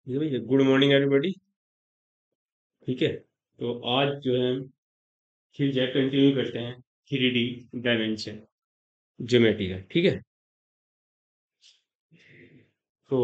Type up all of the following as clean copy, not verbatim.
ये भैया good morning everybody. ठीक है। तो आज जो है हम फिर जो है कंटिन्यू करते हैं 3D डायमेंशन ज्योमेट्री का। ठीक है। तो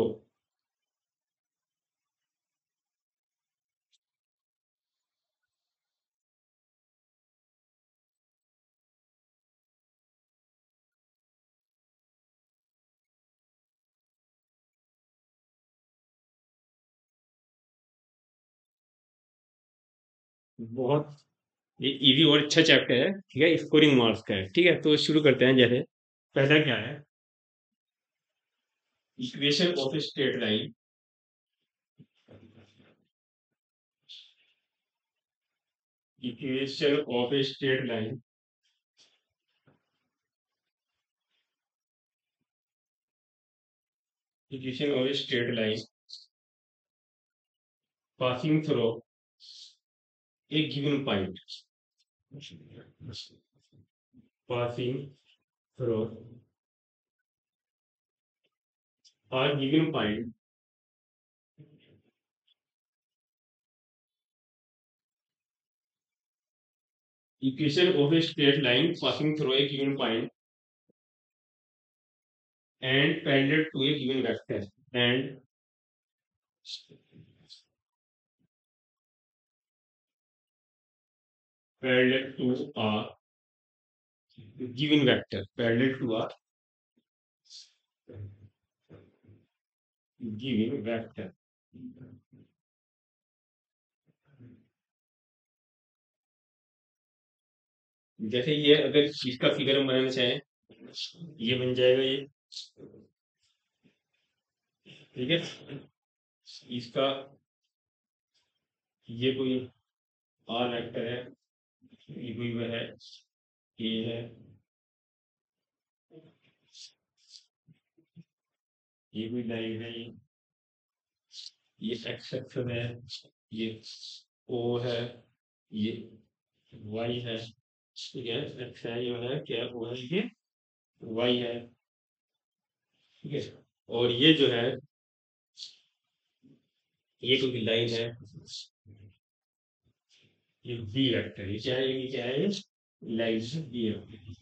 बहुत ये इजी और अच्छा चैप्टर है। ठीक है, स्कोरिंग मार्क्स का है। ठीक है, तो शुरू करते हैं। जैसे पहला क्या है, equation of straight line. Equation of straight line equation of straight line passing through a given point. Passing through a given point equation of a straight line passing through a given point and parallel to a given vector and parallel to a given vector parallel to a given vector। जैसे ये अगर इसका figure हम बनाना चाहें, ये बन जाएगा ये। ठीक है, इसका ये कोई आर वेक्टर है, ये कोई वह है, ये है, ये कोई लाइन है, ये एक्स एक्सिस है, ये ओ है, ये वाई है। ठीक है, एक्स है, ये है क्या, ओ है, ये वाई है। ठीक है, और ये जो है ये कोई लाइन है, ये बी वेक्टर। ये क्या है, ये क्या है, लाइन बी वेक्टर।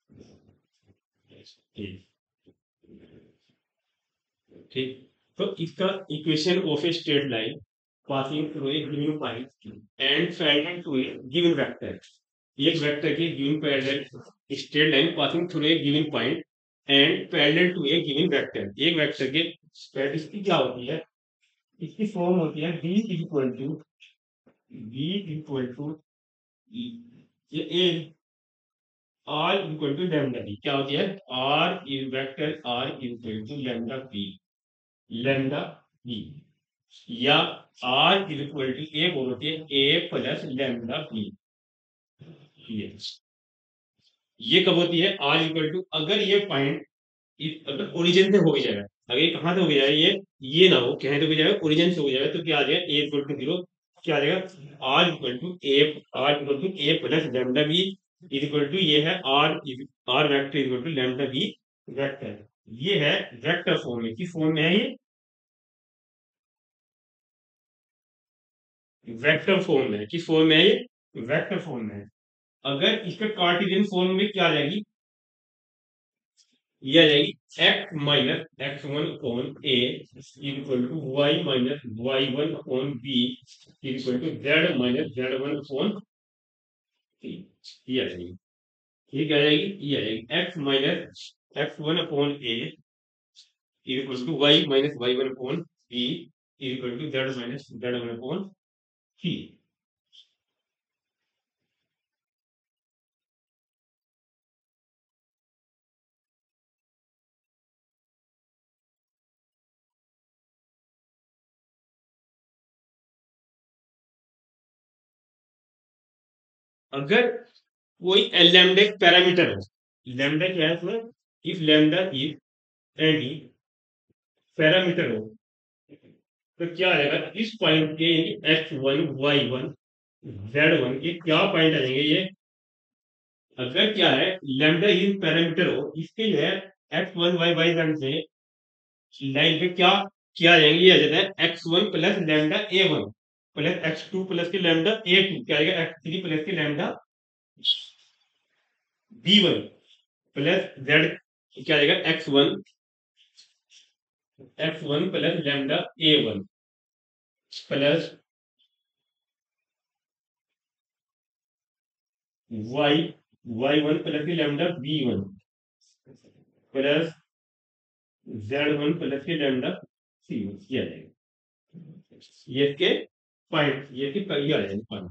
ठीक, तो इसका equation of a straight line passing through a given point and parallel to a given vector. एक वेक्टर के given parallel straight line passing through a given point and parallel to a given vector. एक vector के इसकी क्या होती है, इसकी form होती है बी इक्वल टू ये A R equal to lambda B. क्या होती है, R is vector R equal to lambda B, lambda B. या आर इक्वल टू एक और होती है ए प्लस लैम्डा बी। ये कब होती है, आर इक्वल टू अगर ये पॉइंट अगर ओरिजिन से हो भी जाएगा, अगर ये कहाँ से हो भी जाएगा, ये ना हो कहीं तो हो जाएगा, ओरिजिन से हो जाएगा, तो क्या आ जाएगा, ए इक्वल टू जीरो। क्या आ जाएगा, are equal to A plus lambda B equal to ये है R vector equal to lambda B vector. ये है वेक्टर फॉर्म में, किस फॉर्म में है ये, वेक्टर फॉर्म में। किस फॉर्म में है ये, वेक्टर फॉर्म में है। अगर इसका कार्टेशियन फॉर्म में क्या आ जाएगी, ये आ जाएगी x minus x one upon A equal to Y minus Y one upon B equal to Z minus Z one upon C. ये आ जाएगी, ये क्या आ जाएगी, ये आ जाएगी x minus x one upon A equal to Y minus Y one upon B equal to Z minus Z one upon c. अगर कोई लैम्डा पैरामीटर हो, लैम्डा क्या है इसमें, if lambda is any parameter हो, तो क्या आएगा इस पॉइंट के x one y one z one के क्या पॉइंट आ जाएंगे ये। अगर क्या है लैम्डा इन पैरामीटर हो, इसके जो है x one y y one से लाइन पे क्या क्या आ जाएंगे, ये आ जाता है x1 plus lambda a1 plus x2 plus के लैम्डा a2, क्या आएगा x3 प्लस के लैम्डा b1 प्लस z, क्या आएगा x1 plus lambda a1 plus y y1 plus के lambda b1 plus z1 plus के लैम्डा c1, ये आ जाएगा। ये इसके पॉइंट, ये इसके ये आ जाएंगे पॉइंट।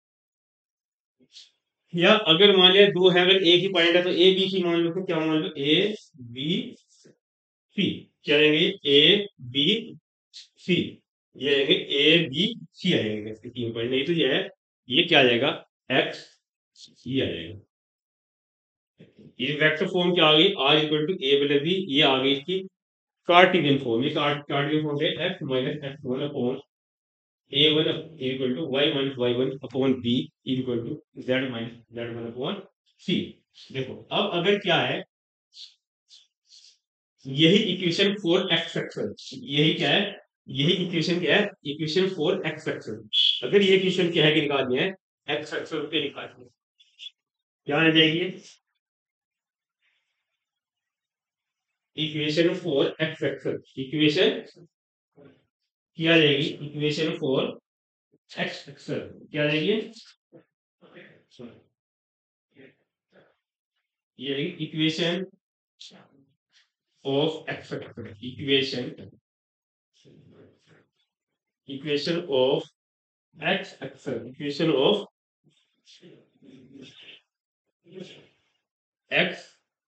या अगर मान लिया दो है, अगर एक ही पॉइंट है तो ए बी सी मान लो, तो क्या मान लो ए बी सी, क्या आएंगे ए बी सी, ये आएंगे ए बी सी आएंगे इसके तीन पॉइंट, नहीं तो ये है, ये क्या आ जाएगा एक्स, ये आ जाएगा। ये वेक्टर फॉर्म क्या आ गई, r equal to A plus B, ये आ गई इसकी कार्टेशियन फॉर्म। ये कार्टेशियन फॉर्म है x minus x one upon a one equal to Y minus Y one upon B equal to Z minus Z one upon c. देखो अब अगर क्या है, यही इक्वेशन फॉर एक्स एक्सल, यही क्या है, यही इक्वेशन क्या है, इक्वेशन फॉर एक्स एक्सल। अगर ये इक्वेशन क्या है कि निकालनी है, एक्स एक्सल पे निकालनी है, क्या आ जाएगी equation for x axis, equation क्या आ जाएगी, इक्वेशन फॉर एक्स एक्सल क्या आ जाएगी, ये equation of x axis, equation of x axis, equation of x,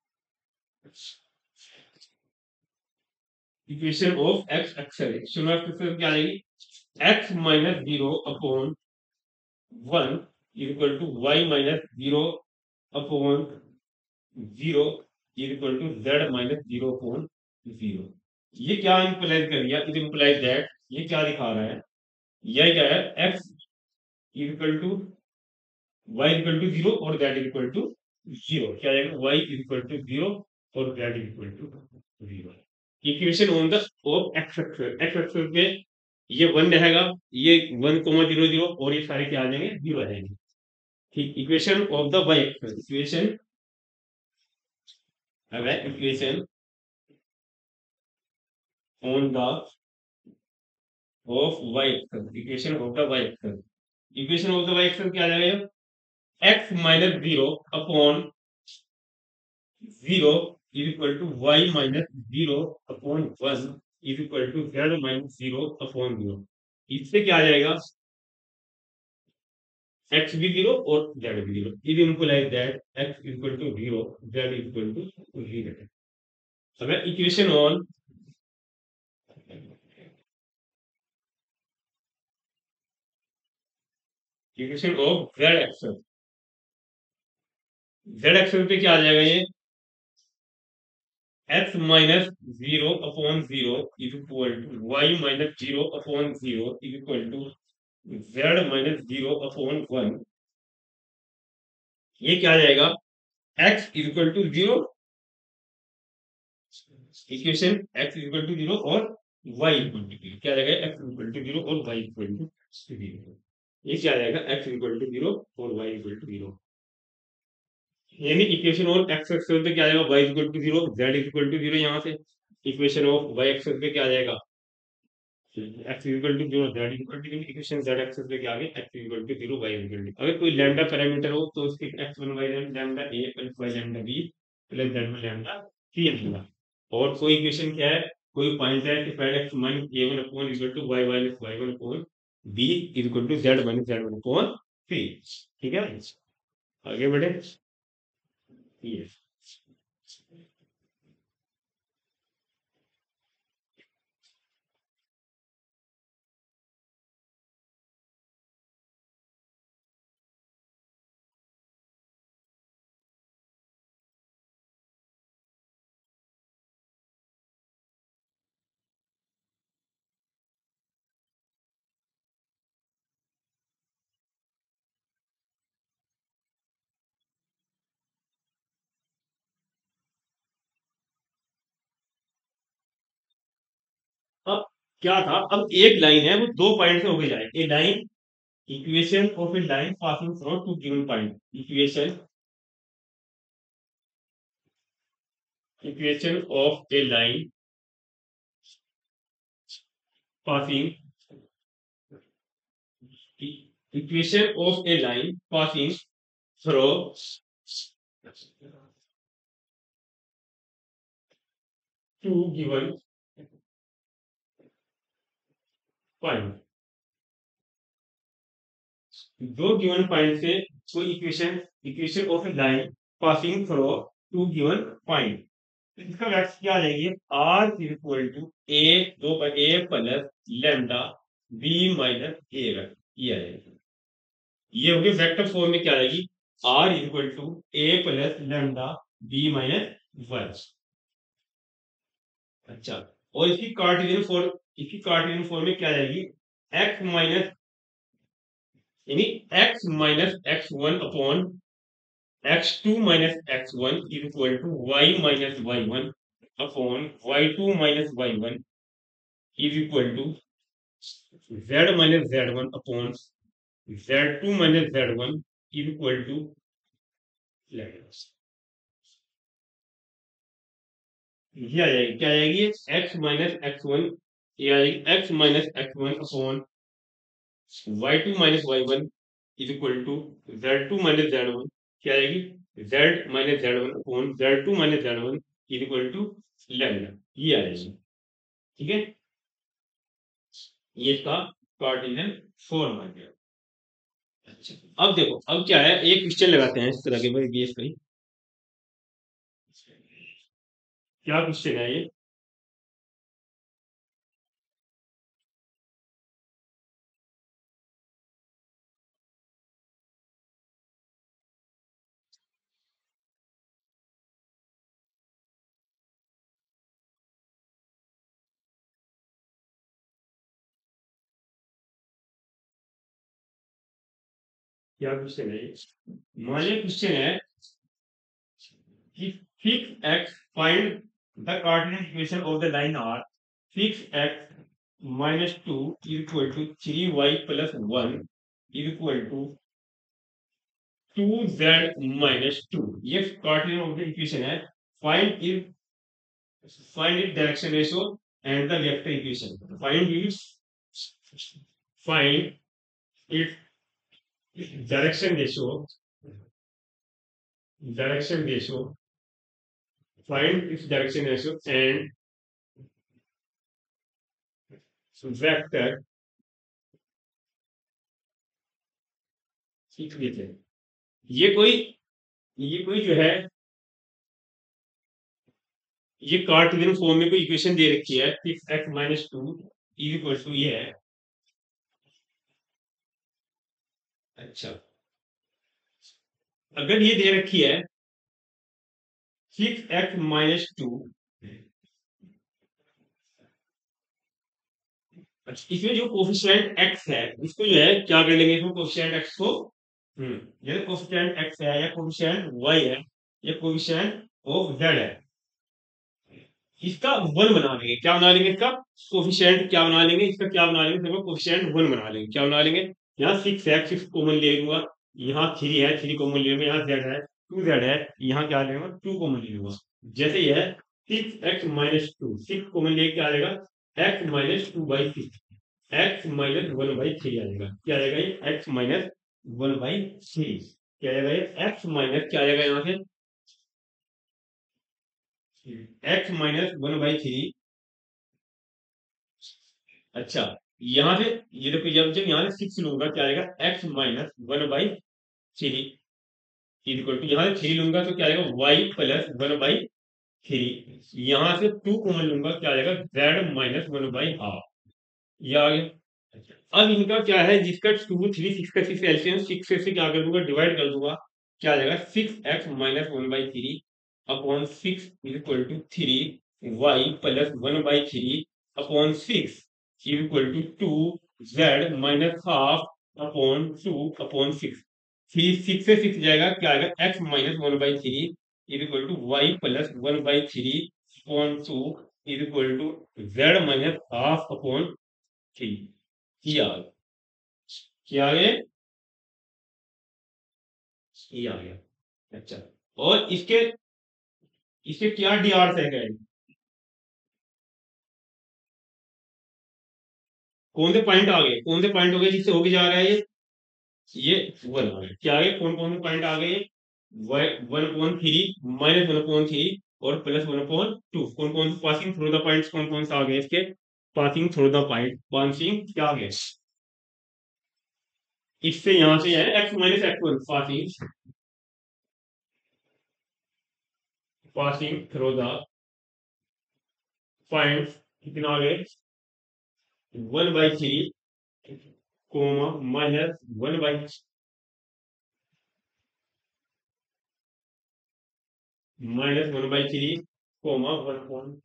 equation of x axis, equation of x क्या आ जाएगी, x minus zero upon one equal to Y minus zero upon zero equal to Z minus zero upon zero. ये क्या implies कर दिया, it implies that, ये क्या दिखा रहा है, यह क्या है x equal to y equal to zero और जेड इक्वल टू जीरो, क्या आएगा वाई इक्वल टू जीरो और z equal to zero. Equation on the of x axis, x axis पे ये वन रहेगा, ये वन कोमा जीरो जीरो और ये सारे क्या आ जाएंगे, जीरो आ जाएंगे। ठीक, equation of the y axis, equation, अगर equation on the of y axis, equation of the y axis, equation of the y axis क्या आ जाएगा, x minus zero upon zero is equal to Y minus zero upon one is equal to Z minus zero upon zero. इससे क्या आ जाएगा, x भी zero और z भी zero, is implies that x equal to zero, z equal to zero. अगर equation on equation of z axis, z axis पे क्या आ जाएगा, ये x minus zero upon zero is equal to Y minus zero upon zero is equal to Z minus zero upon one. ये क्या आ जाएगा, x is equal to zero, equation x equal to zero और y equal to zero, क्या आ जाएगा x equal to zero और y equal to zero. ये क्या आ जाएगा एक्स इक्वल टू जीरो और वाई इक्वल टू जीरो, यानी इक्वेशन ऑफ एक्स एक्सल पे क्या आ जाएगा, y equal to zero, z equal to zero, यहाँ से इक्वेशन ऑफ वाई एक्सल पे क्या आ जाएगा, x equal to zero, z equal to zero, equation z axis पे क्या आ गया, x equal to zero, y equal to, अगर कोई लैम्डा पैरामीटर हो तो उसके x one y lambda a plus y lambda b plus z one lambda c होगा। और कोई इक्वेशन क्या है, कोई पॉइंट है कि पहले x minus a one upon equal to Y minus Y one upon B equal to Z minus Z one upon c. ठीक है, आगे बढ़े, ये क्या था, अब एक लाइन है वो दो पॉइंट से होके जाए, a line, equation of a line passing from two given point, equation of a line passing, equation of a line passing from two given point, दो गिवन पॉइंट से कोई equation, equation of a line passing from two given point, इसका vector क्या आ जाएगी, r equal to a, दो पर a plus lambda b minus a, ये आ जाएगी, ये होगी वेक्टर फॉर्म में क्या आएगी, r equal to A plus lambda b minus one. अच्छा, और इसकी कार्टेशियन फॉर्म में क्या आएगी, एक्स माइनस, यानी x minus x one upon x two minus x one equal to Y minus Y one upon y two minus Y one is equal to Z minus Z one upon z two minus Z one is equal to, ये आ जाएगी, क्या आ जाएगी, x minus x one, ये आ जाएगी x minus x one upon y two minus Y one is equal to z two minus Z one, क्या आएगी, z minus Z one upon z two minus Z one is equal to lambda, ये आ जाएगी, ठीक है, ये इसका Cartesian form आ गया। अच्छा, अब देखो, अब क्या है, एक क्वेश्चन लगाते हैं इस तरह के, भाई बेस कहीं, क्या क्वेश्चन है ये, क्या क्वेश्चन है ये, मान लीजिए क्वेश्चन है कि fix x, find the coordinate equation of the line R, fix x minus 2 is equal to 3y plus 1 is equal to 2z minus 2, ये coordinate of the equation है, find its direction ratio and the vector equation, find its direction ratio, direction ratio find its direction ratio and vector equation, ये कोई, ये कोई जो है, ये Cartesian form में कोई इक्वेशन दे रखी है, six x minus two is equal to, ये है, अच्छा, अगर ये दे रखी है सिक्स एक्स माइनस टू, इसमें जो कोफिशिएंट एक्स है इसको जो है क्या कर लेंगे, इसमें कोफिशिएंट एक्स को, ये कोफिशिएंट एक्स है या कोफिशिएंट वाई है या कोफिशिएंट ऑफ जेड है, इसका वन बना लेंगे, क्या बना लेंगे, इसका कोफिशिएंट क्या बना लेंगे, इसका क्या बना लेंगे, इसका कोफिशिएंट वन बना लेंगे, क्या बना लेंगे, यहाँ सिक्स है, सिक्स कॉमन ले लूंगा, यहाँ थ्री है, थ्री कॉमन ले लूंगा, यहाँ जेड है, टू जेड है, यहाँ क्या लेंगे, टू कॉमन ले लूंगा, जैसे ये है six x minus two, six common ले क्या आ जाएगा, x minus two by six, x minus one by three आ जाएगा, क्या आ जाएगा ये, x minus one by three, क्या आ जाएगा ये, एक्स माइनस क्या आ जाएगा यहाँ से, x minus one by three, अच्छा, यहां से ये देखो, जब जब यहां से सिक्स लूंगा क्या आएगा, x minus one by three equal to, यहां से थ्री लूंगा तो क्या आएगा, y plus one by three, यहां से टू कॉमन लूंगा क्या आएगा, z minus one by half, ये आ गया। अच्छा, अब इनका क्या है, जिसका टू थ्री सिक्स का सिक्स एलसीएम, सिक्स से क्या कर दूंगा, डिवाइड कर दूंगा, क्या आ जाएगा, six x minus one by three upon six equal to three y plus one by three upon six equal to two Z minus half upon two upon six, three six से six जाएगा, क्या आएगा, x minus one by three equal to y plus one by three upon two is equal to Z minus half upon three. ये आ गया, क्या आ गया, ये आ गया। अच्छा, और इसके इसके क्या डी आर है, कौन से पॉइंट आ गए, कौन से पॉइंट हो गए जिससे होके जा रहा है ये वन आ गए। क्या आ गए, कौन कौन से पॉइंट आ गए, one upon three, minus one upon three और प्लस वन अपॉन टू। कौन कौन से पासिंग थ्रू द पॉइंट्स, कौन कौन से आ गए इसके, passing through the point, passing क्या आ गए, इससे यहां से है x minus x one, passing, passing through the point कितना आ गए, one by three comma minus one by, minus one by three comma one point,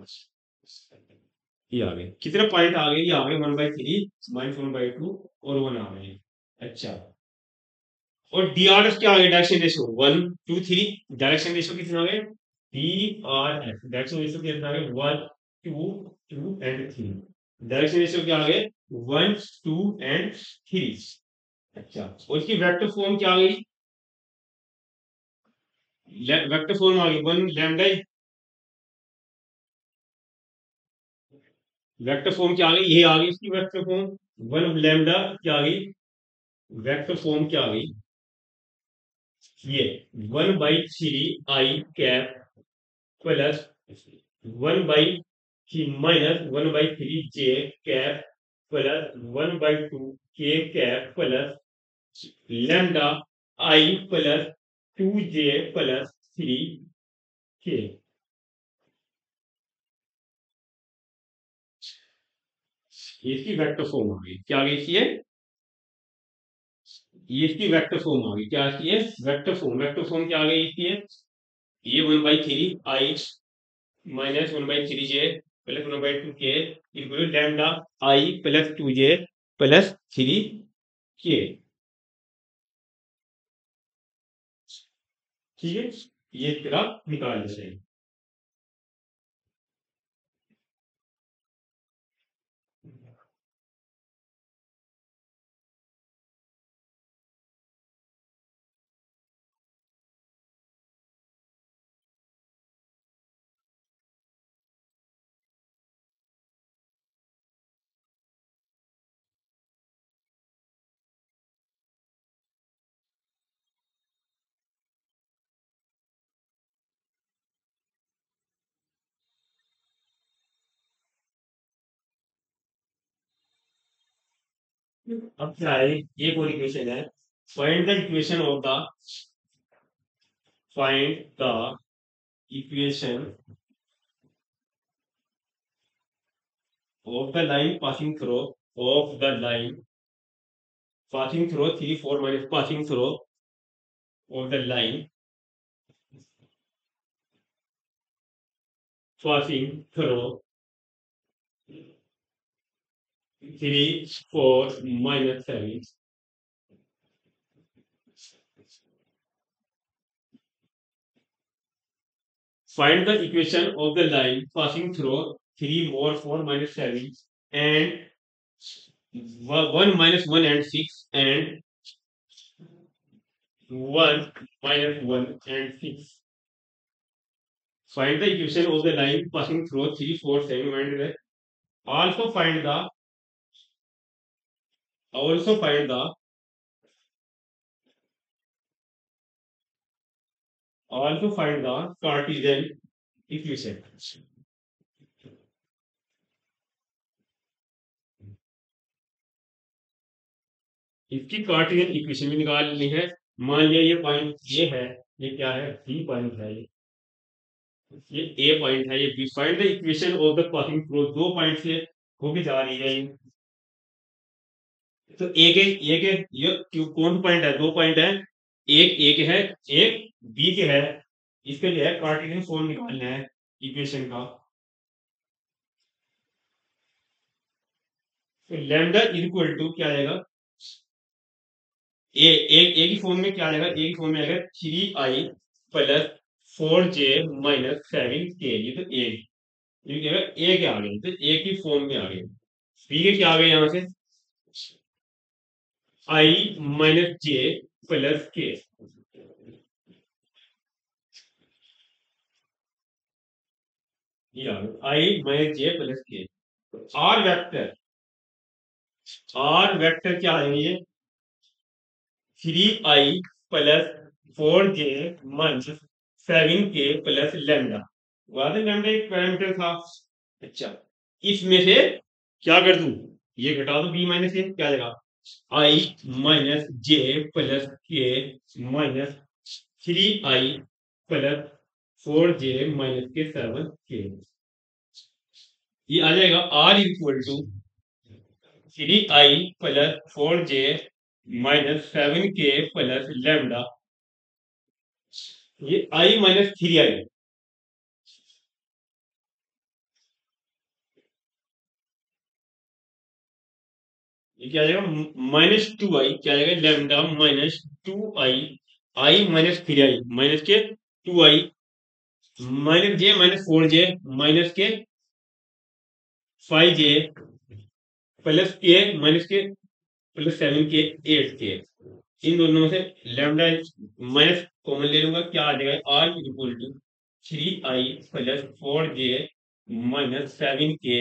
ये आ गए। कितने पॉइंट आ गए, ये आ गए one by three, minus one by two और वन आ गए। अच्छा, और डी आर एस क्या आ गया, direction ratio one two three, direction ratio कितना आ गए, D R S direction ratio कितना आ गए, one two two and three. Direction ratio क्या आ गए, वन टू एंड थ्री। अच्छा, और इसकी वेक्टर फॉर्म क्या आ गई, वेक्टर फॉर्म आ गई वन लैम्डा, वेक्टर फॉर्म क्या आ गई, ये आ गई इसकी वेक्टर फॉर्म, वन लैम्डा क्या आ गई, वेक्टर फॉर्म क्या आ गई, ये one by three i cap plus one by three minus one by three j cap plus one by two k cap plus lambda i plus two j plus three k. इसकी vector form आ गई, क्या आ गई इसकी, ये इसकी vector form आ गई, क्या इसकी है वेक्टर फॉर्म, वेक्टर फॉर्म क्या आ गई इसकी है, ये one by three i minus one by three j plus one by two k equal lambda i plus two j plus three k. ठीक है, ये तेरा निकाल लेते हैं। अब क्या है, एक और इक्वेशन है, find the equation of the, find the equation of the line passing through, of the line passing through 3 4 minus passing through of the line passing through 3 4 minus 7. Find the equation of the line passing through 3 more 4 minus 7 and 1 minus 1 and 6 and 1 minus 1 and 6. Find the equation of the line passing through 3 4 7 and also find the, also find the, also find the Cartesian equation. इसकी Cartesian equation भी निकालनी है। मान लिया ये point ये है, ये क्या है, बी पॉइंट है, ये ए पॉइंट है, ये b. Find the equation of the passing through, दो पॉइंट से होके जा रही है ये। तो एक एक एक ये कौन पॉइंट है, दो पॉइंट है, एक एक है, एक बी के है। इसके लिए कार्टेशियन फॉर्म निकालना है इक्वेशन का। तो लैम्डा इक्वल टू क्या आएगा, ए एक एक ही फॉर्म में क्या आएगा, एक ही फॉर्म में आएगा three i plus four j minus seven k, ये तो ए। ये क्या है, ए के आ गए तो ए की फॉर्म में आ गए। बी के क्या आ गए यहाँ से, आई माइनस जे प्लस के, ये आ गया i minus j plus k. R vector क्या है ये, 3i plus 4j minus 7k plus lambda. वाद लेमडा एक पैरामीटर था। अच्छा, इसमें से क्या कर दूं, ये घटा दो बी माइनस ए, क्या देगा, i minus j plus k minus 3i plus 4j minus k 7k। ये आ जाएगा are equal to 3i plus 4j minus 7k plus lambda. ये आई माइनस 3i, ये क्या आ जाएगा, माइनस 2i, क्या आ जाएगा, lambda minus 2i, i minus 3i minus k 2i minus J minus 4j minus के 5j प्लस के माइनस के प्लस 7k 8k। इन दोनों में से लेमडा माइनस कॉमन ले लूंगा, क्या आ जाएगा, are equal to 3i plus 4j minus 7k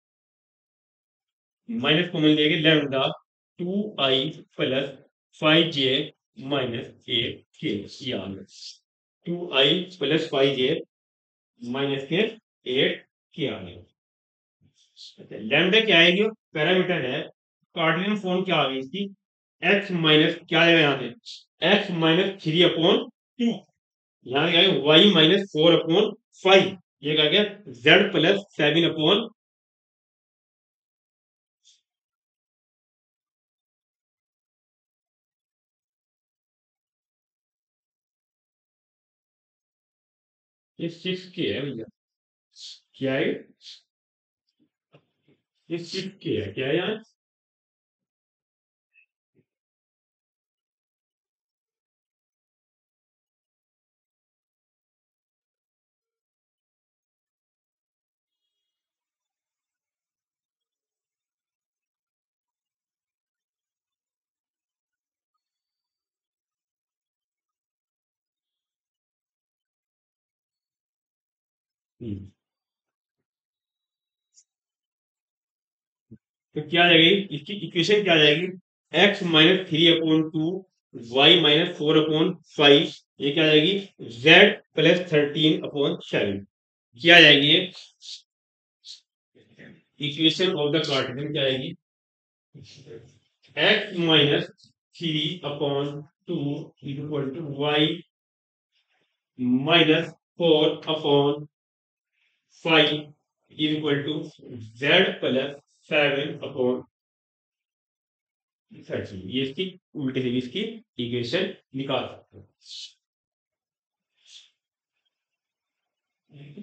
minus common लेंगे, lambda 2i plus 5j minus 8k। ये आ गया 2i प्लस 5j माइनस के 8k आ गया। लेमडा क्या आएगी, पैरामीटर है, कार्टेशियन फॉर्म क्या आ गई इसकी, x माइनस क्या आएगा यहाँ से, x माइनस 3/2, यहाँ क्या आएगा y माइनस 4/5, ये क्या गया z प्लस 7/, ये 6k है भैया, क्या है, ये 6k है, क्या है यहाँ। हम्म, तो क्या आ जाएगी इसकी इक्वेशन, क्या आ जाएगी, x माइनस 3/2 वाई माइनस 4/5, ये क्या आ जाएगी, z प्लस 13/7, क्या आ जाएगी ये इक्वेशन ऑफ द कार्टेशियन, क्या आएगी, x minus 3/2 equal to Y minus 4/5 equal to z plus 7/13। ये इसकी उल्टे से भी इसकी इक्वेशन निकाल सकते हैं।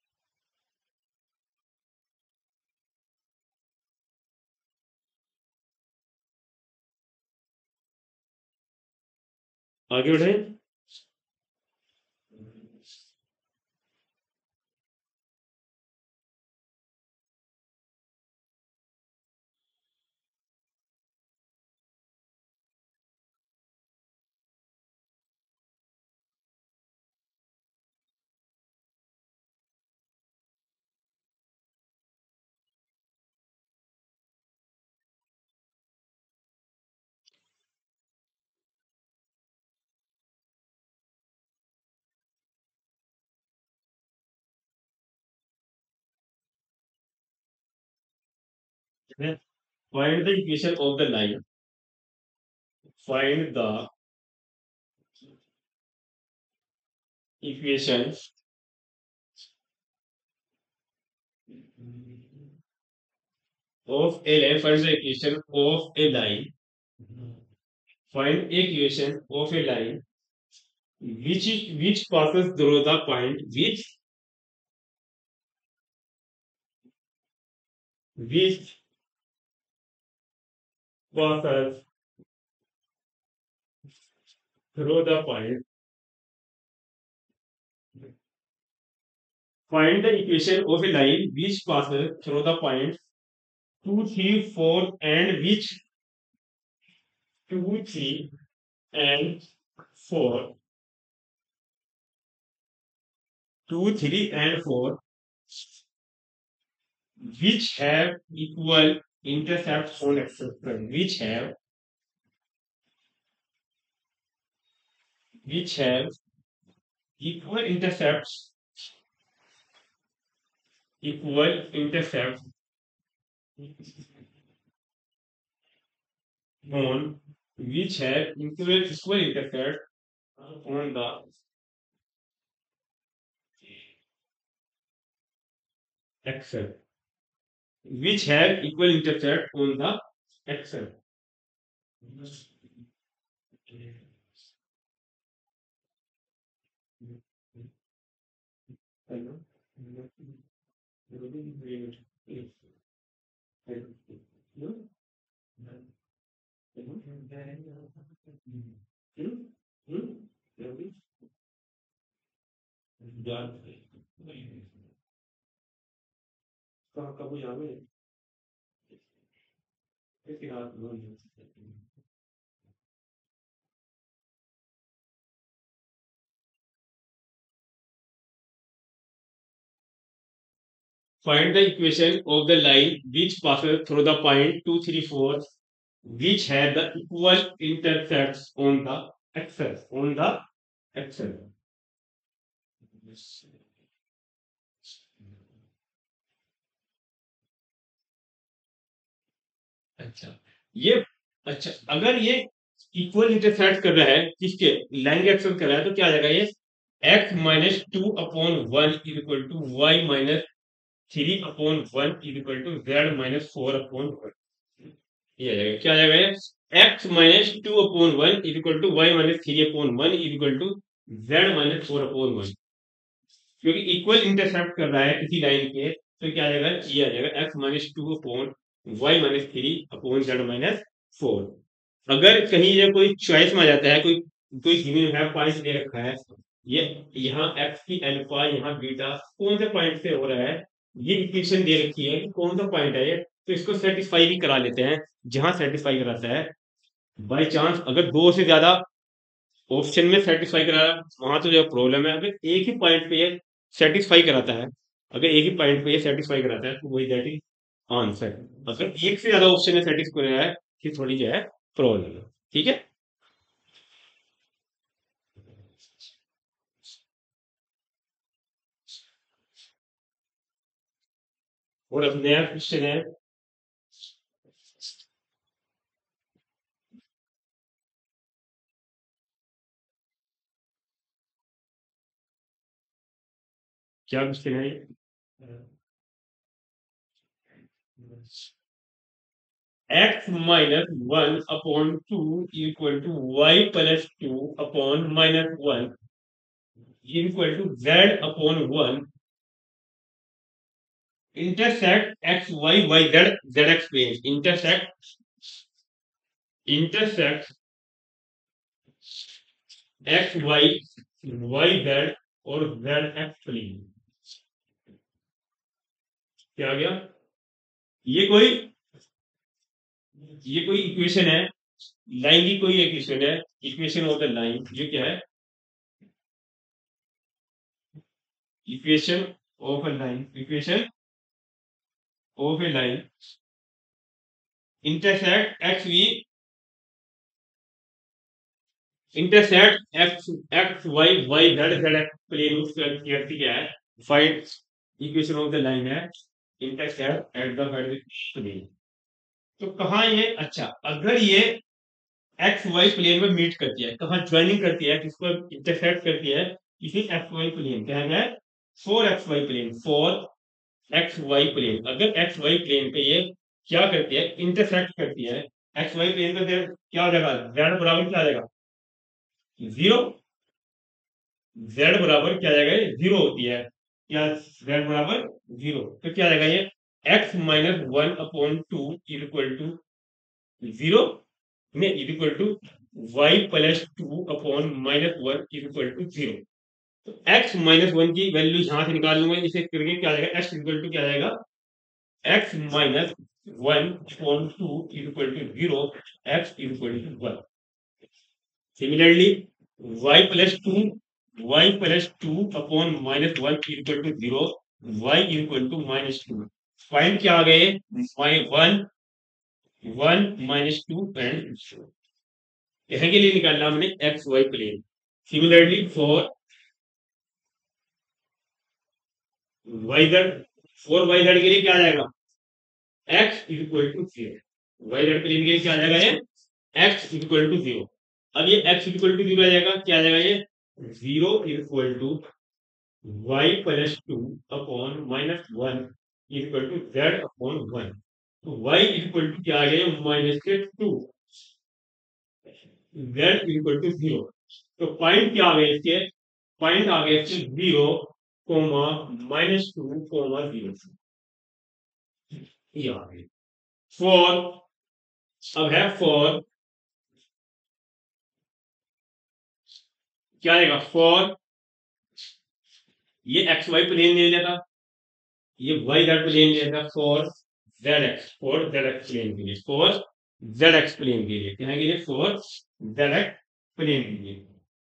आगे बढ़े, find the equation of the line, find the equation of a line, find the equation of a line, find equation of a line which passes through the point which passes through the point Find the equation of a line which passes through the points 2, 3, 4 and which 2, 3 and 4, 2, 3 and 4 which have equal intercepts on axis, which have equal intercepts on which have equal intercept on the axis, which have equal intercept on the axis. Find the equation of the line which passes through the point 2, 3, 4, which have the equal intercepts on the axis. अच्छा, ये अच्छा, अगर ये equal intersect कर रहा है किसके line के एक्सेस कर रहा है तो क्या आ जाएगा ये x minus two upon one is equal to Y minus three upon one is equal to Z minus four upon one. ये आ जाएगा, क्या आ जाएगा ये x minus two upon one is equal to Y minus three upon one is equal to Z minus four upon one. क्योंकि equal intercept कर रहा है किसी लाइन के तो क्या आ जाएगा, ये आ जाएगा x minus two upon y minus three upon z minus four. अगर कहीं ये कोई चॉइस में आ जाता है, कोई कोई गिवन है पॉइंट दे रखा है, ये यहाँ x की अल्फा यहाँ बीटा कौन से पॉइंट से हो रहा है, ये इक्वेशन दे रखी है कि कौन सा पॉइंट है ये, तो इसको सेटिस्फाई भी करा लेते हैं। जहां सेटिस्फाई कराता है बाई चांस अगर दो से ज्यादा ऑप्शन में सेटिस्फाई करा वहां तो जो प्रॉब्लम है। अगर एक ही पॉइंट पे ये सेटिस्फाई कराता है, अगर एक ही पॉइंट पे ये सेटिस्फाई कराता है तो वही दैट इज आंसर। अगर एक से ज्यादा ऑप्शन में सेटिस्फाई करा है फिर थोड़ी जो है प्रॉब्लम है। ठीक है, और अब नया क्वेश्चन है, क्या क्वेश्चन है ये? x minus one upon two equal to y plus two upon minus one equal to Z upon one intersect x y y z z x plane intersect x y y z और z x plane. क्या आ गया, ये कोई equation है, line की कोई equation है, इक्वेशन ऑफ द लाइन। ये क्या है, equation of a line, intersect x v intersect x y y z z x plane उसका क्या है, find equation of the line है intersect एट द प्लेन। तो कहा ये, अच्छा अगर ये एक्स वाई प्लेन में मीट करती है, कहा ज्वाइनिंग करती है, किसको इंटरसेक्ट करती है, इसी एक्स वाई प्लेन, क्या है फोर एक्स वाई प्लेन, अगर एक्स वाई प्लेन पे ये क्या करती है, इंटरसेक्ट करती है एक्स वाई प्लेन पे, फिर क्या हो जाएगा, जेड बराबर क्या आ जाएगा, जीरो। जेड बराबर क्या आ जाएगा, ये जीरो होती है, क्या जेड बराबर जीरो, तो क्या आ जाएगा ये x minus one upon two equal to zero में equal to y plus two upon minus one equal to zero. X minus one की वैल्यू यहां से निकाल लूंगा, इसे करके क्या आ जाएगा, एक्स इक्वल टू क्या आ जाएगा, x minus one upon two equal to zero, x equal to one. Similarly y plus two, y plus two upon minus one equal to zero, y equal to minus two. Point क्या आ गए, one, one minus two and यहाँ के लिए निकालना हमने x y plane. Similarly for y z, for y z के लिए क्या आ जाएगा, x equal to zero, y z plane के लिए क्या आ जाएगा, ये एक्स इक्वल टू जीरो। अब ये एक्स इक्वल टू जीरो आ जाएगा, क्या आ जाएगा, ये zero equal to y plus two upon minus one equal to Z upon one. तो वाई इक्वल टू क्या आ गया, माइनस के two, z equal to zero. तो पॉइंट क्या आ गए इसके, पॉइंट आ गए इसके zero comma minus two comma zero, ये आ गए। फॉर, अब है फॉर, क्या आएगा, फॉर ये एक्स वाई प्लेन ले लेता, ये वाई जेड प्लेन ले लेता, for z x, for z x plane के लिए, फॉर जेड एक्स प्लेन के लिए, क्या के लिए, फॉर जेड एक्स प्लेन के लिए।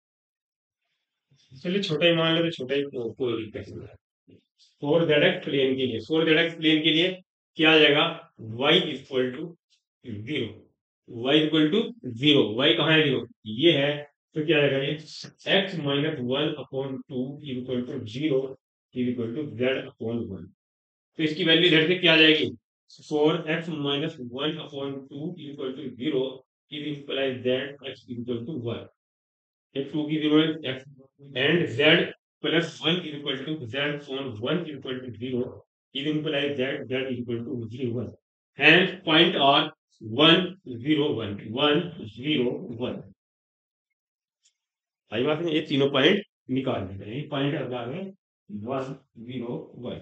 चलिए छोटा ही मान लो, तो छोटा ही कोई दिक्कत नहीं है। फोर जेड एक्स प्लेन के लिए, फोर जेड एक्स प्लेन के लिए क्या आ जाएगा, y equal to zero, y equal to zero, y कहाँ है, जीरो ये है। तो क्या आएगा, ये x minus one upon two equal to zero equal to Z upon one. तो इसकी वैल्यू जेड से क्या आ जाएगी, four X minus one upon two equal to zero is implies Z X equal to one. Two की जरूरत X and Z plus one equal to Z upon one equal to zero is implies Z Z equal to zero one. Hence point R one zero one, one zero one. आई बात है, ये तीनों point निकाल लेते हैं, point आ गए वन जीरो वन।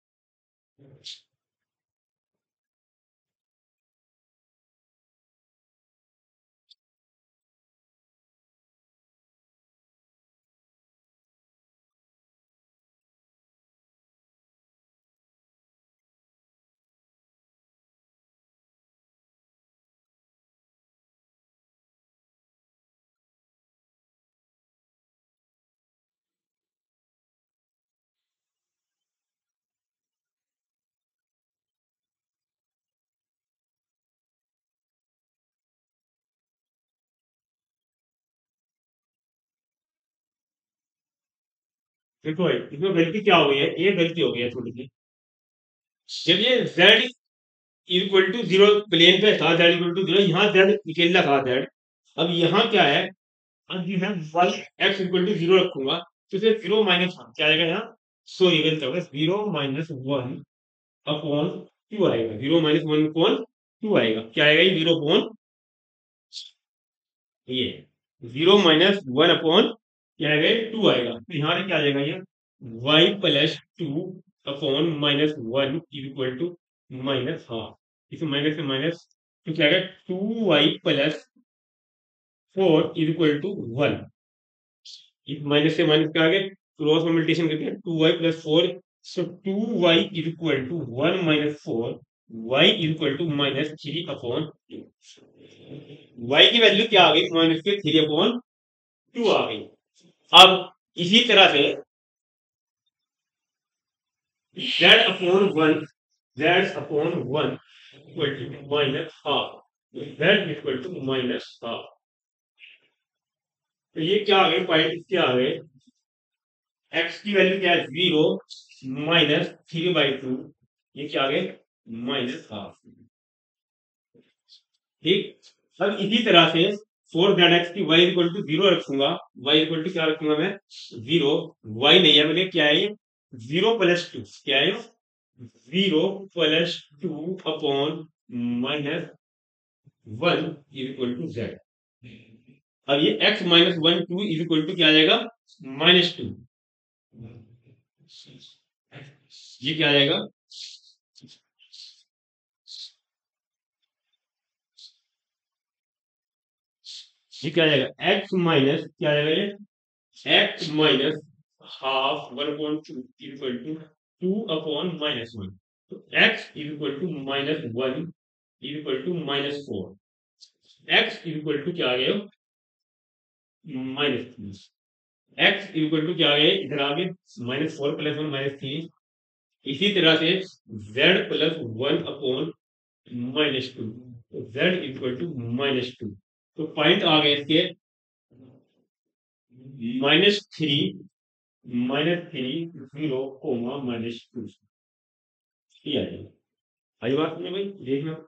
देखो भाई, इसमें गलती क्या हो गई है, ये गलती हो गई है थोड़ी सी। जब ये z equal to zero plane पे था, जेड इक्वल टू जीरो, यहाँ जेड अकेला था जेड। अब यहाँ क्या है, अब ये है y x equal to zero रखूंगा, तो फिर जीरो माइनस वन क्या आएगा यहाँ, सॉरी गलत होगा, zero minus one upon two आएगा, zero minus one upon two आएगा, क्या आएगा, ये जीरो अपॉन, ये जीरो माइनस वन अपॉन क्या आएगा, टू आएगा। तो यहाँ से क्या आ जाएगा, ये y plus two upon minus one equal to minus half, इस माइनस से माइनस, तो क्या आएगा, two y plus four equal to one. इस माइनस से माइनस का आगे क्रॉस मल्टीप्लिकेशन करते हैं, two y plus four, so two y equal to one minus four, y equal to minus three upon two. Y की value क्या आ गई, माइनस के थ्री अपॉन टू आ गई। अब इसी तरह से z upon one, z upon one equal to minus half, z equal to minus half. तो ये क्या आ गए, पॉइंट क्या आ गए, एक्स की वैल्यू क्या है, zero minus three by two, ये क्या आ गए, माइनस हाफ। ठीक, अब इसी तरह से फोर जेड एक्स की वाई इक्वल टू जीरो रखूंगा, वाई इक्वल टू क्या रखूंगा मैं, जीरो, वाई नहीं है बोले, क्या है ये, जीरो प्लस टू, क्या है, zero plus two upon minus one equal to z. अब ये x minus one two equal to क्या आ जाएगा, माइनस टू, ये क्या आ जाएगा, ये क्या आ जाएगा, एक्स माइनस क्या आ जाएगा, ये x minus half 1/2 equal to 2/-1, तो x equal to -1 equal to -4, x equal to क्या आ गया -3, x इक्वल टू क्या आ गया इधर आ गया -4 + 1 -3। इसी तरह से z + 1/-2, तो z इक्वल टू -2, तो पॉइंट आ गए इसके -3 -3 0, -2, ये आ जाएगा। आई बात नहीं भाई, देखना।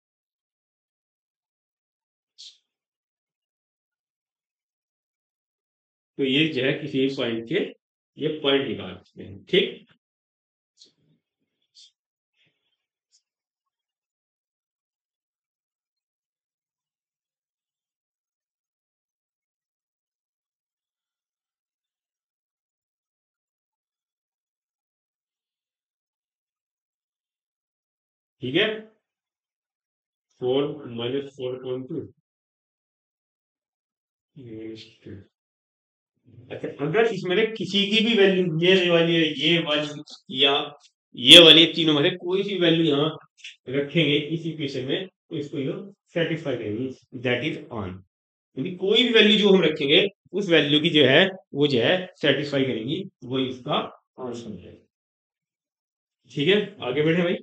तो ये जो है किसी एक पॉइंट के ये पॉइंट निकाल सकते हैं, ठीक। ठीक है, 4 -4/2। अच्छा, अगर इसमें से किसी की भी वैल्यू ये वाली है, ये वाली या ये वाली, तीनों में से कोई सी वैल्यू यहाँ रखेंगे इस इक्वेशन में, तो इसको ये सेटिस्फाई करेंगे, दैट इज ऑन। यानी कोई भी वैल्यू जो हम रखेंगे उस वैल्यू की जो है वो जो है सेटिस्फाई करेंगी, वो इसका आंसर है। ठीक है, आगे बढ़े भाई।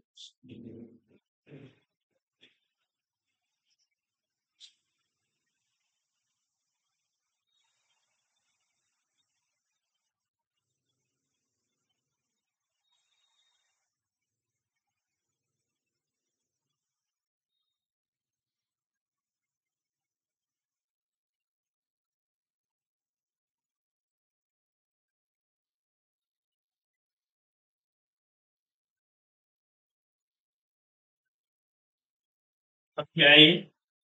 अब क्या है ये,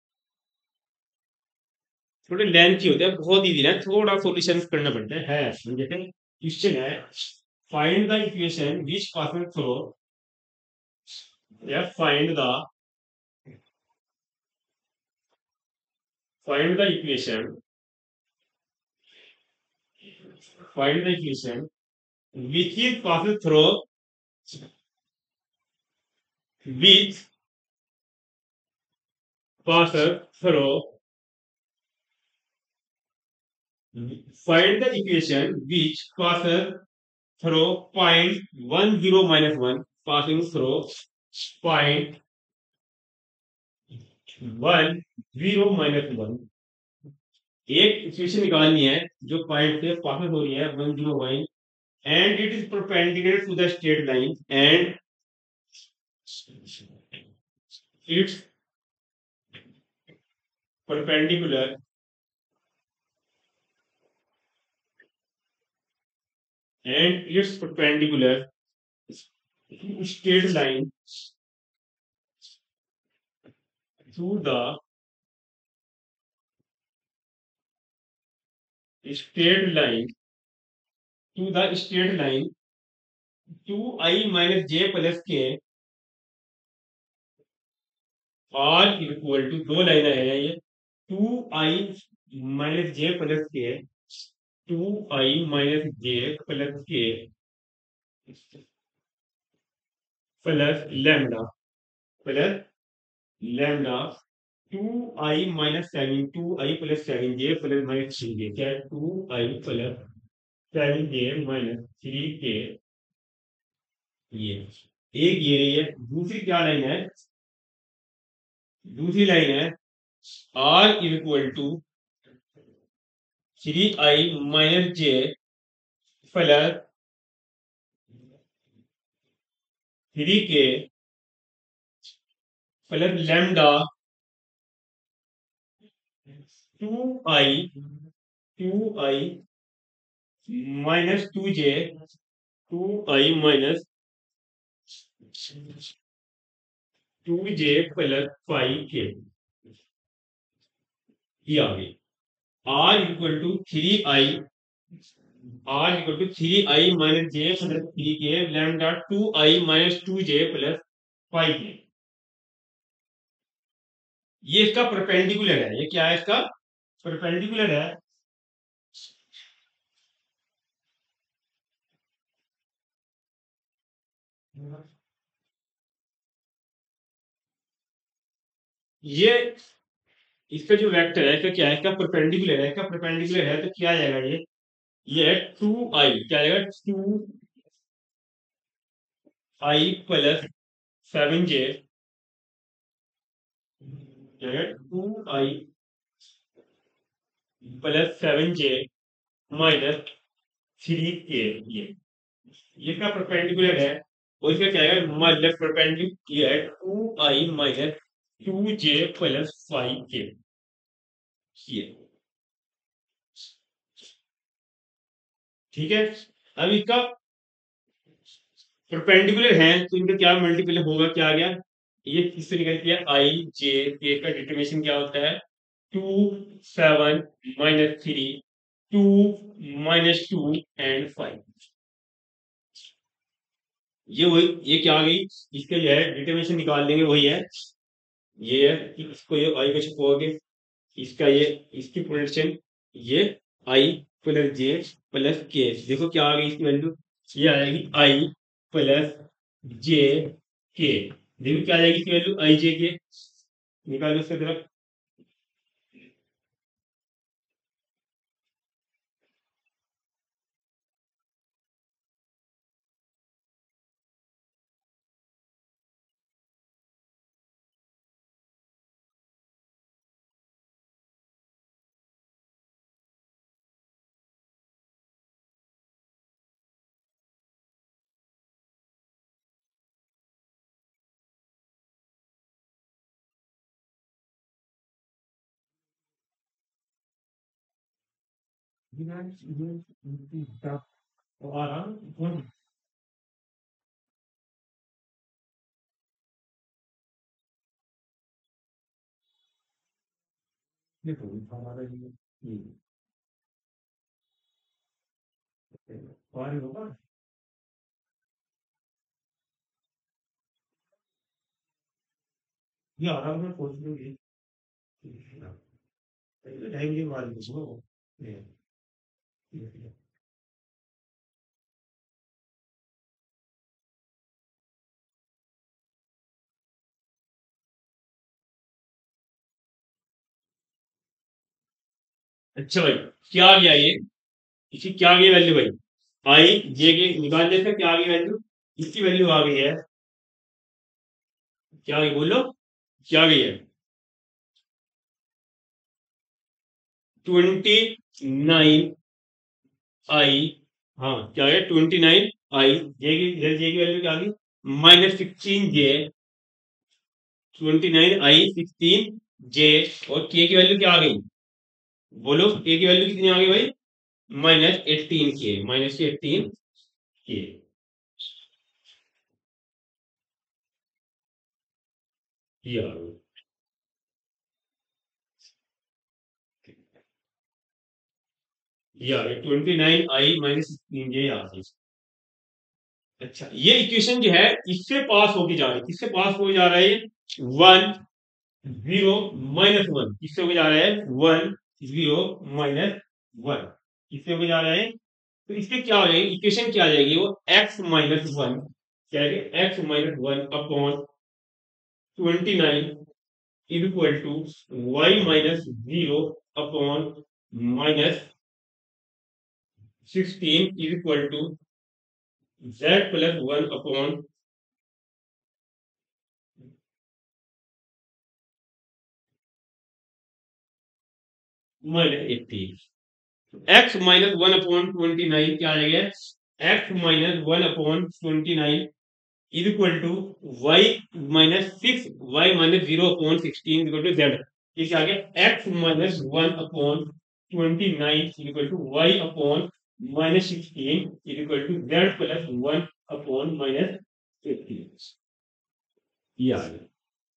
थोड़े लेंथी होते हैं, बहुत इजी है, थोड़ा सॉल्यूशन करना पड़ता है। जैसे क्वेश्चन है, find the equation which passes through, या find the equation, find the equation which is passes through, which passes through, find the equation which passes through point 1 0 -1, passing through point 1 0 -1। एक equation निकालनी है जो point से पास हो रही है 1 0 1, and it is perpendicular to the straight line, and it's perpendicular, straight line to the straight line straight line 2i - j + k r equal to, दो line है ये, 2i - j + k, 2i - j + k plus lambda, plus lambda 2i - 7, 2i + 7j + -3j, क्या है 2i + 7j - 3k, ये एक ये रही है। दूसरी क्या लाइन है, दूसरी लाइन है r equal to 3i - j plus 3k plus lambda 2i 2j 2j plus 5k, ये आ गई। r equal to 3i, - j plus 3k lambda 2i - 2j plus 5k, ये इसका परपेंडिकुलर है। ये क्या है, इसका परपेंडिकुलर है। ये इसका जो वेक्टर है इसका क्या है, इसका परपेंडिकुलर है, इसका परपेंडिकुलर है तो क्या आ जाएगा ये है 2i, क्या आएगा 2i प्लस 7j, क्या है 2i plus 7j minus 3k। ये क्या परपेंडिकुलर है और इसका क्या है माइनस परपेंडिकुलर, ये है 2i minus 2j plus 5k। ये ठीक है। अब इसका परपेंडिकुलर है तो इनका क्या मल्टीपल होगा, क्या आ गया, ये किससे निकल गया आई जे के का डिटर्मिनेशन क्या होता है 2 7 माइनस 3 2 माइनस 2 एंड 5। ये वही, ये क्या आ गई, इसके जो है डिटर्मिनेशन निकाल लेंगे वही है, ये है कि इसको ये आई का छुपाओगे, इसका ये इसकी प्रोडक्शन, ये आई प्लस जे प्लस के, देखो क्या आ गई इसकी वैल्यू, ये आ जाएगी आई प्लस जे के, देखो क्या आ जाएगी इसकी वैल्यू आई जे के, निकालो उसका तरफ। आ रहा देखो हमारा ये होगा, ये आराम से पहुंच लोगे, ढाई बजे मार दो। अच्छा भाई, क्या आ गया ये, इसकी क्या आ गई वैल्यू भाई, आई जे के निकाल देते हैं, क्या आ गई वैल्यू, इसकी वैल्यू आ गई है, क्या आ गई बोलो, क्या आ गई है 29i, हाँ क्या है 29i, जे की वैल्यू क्या आ गई -16j, 29i 16j, और के की वैल्यू क्या आ गई, बोलो के की वैल्यू कितनी आ गई भाई -18k, -18k। ये आ गई, ये आ गई 29i - 16j आ गई। अच्छा, ये इक्वेशन जो है इससे पास होके जा रही है, किससे पास होके जा रहा है ये 1 0 - 1, किससे होके जा रहा है 1 0 - 1, किससे होके जा रहा है, तो इसके क्या हो जाएगी, इक्वेशन क्या आ जाएगी वो x - 1, क्या है x - 1 upon 29 equal to y - 0 upon -16 equal to z+1 upon -18। x - 1 upon 29 क्या आ जाएगा, x - 1 upon 29 is equal to y - 6 y - 0 upon 16 equal to z. ये क्या आ गया x - 1 upon 29 equal to y upon -16 equal to z+1 upon -15। ये आ गया,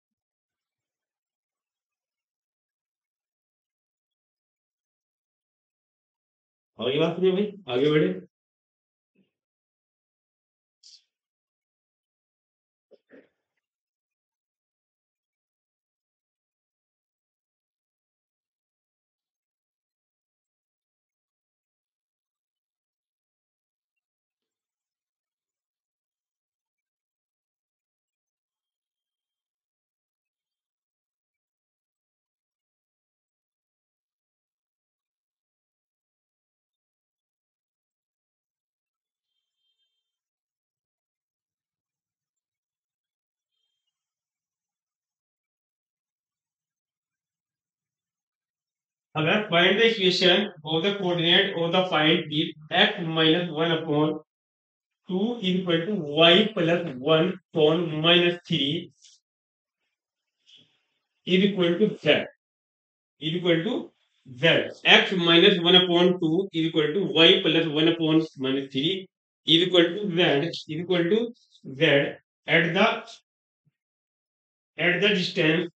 आगे बात करिए भाई, आगे बढ़े। अगर find the equation of the coordinate of the point if x minus 1 upon 2 is equal to y plus 1 upon minus 3 is equal to z is equal to z. X minus 1 upon 2 is equal to y plus 1 upon minus 3 is equal to z is equal to z at the distance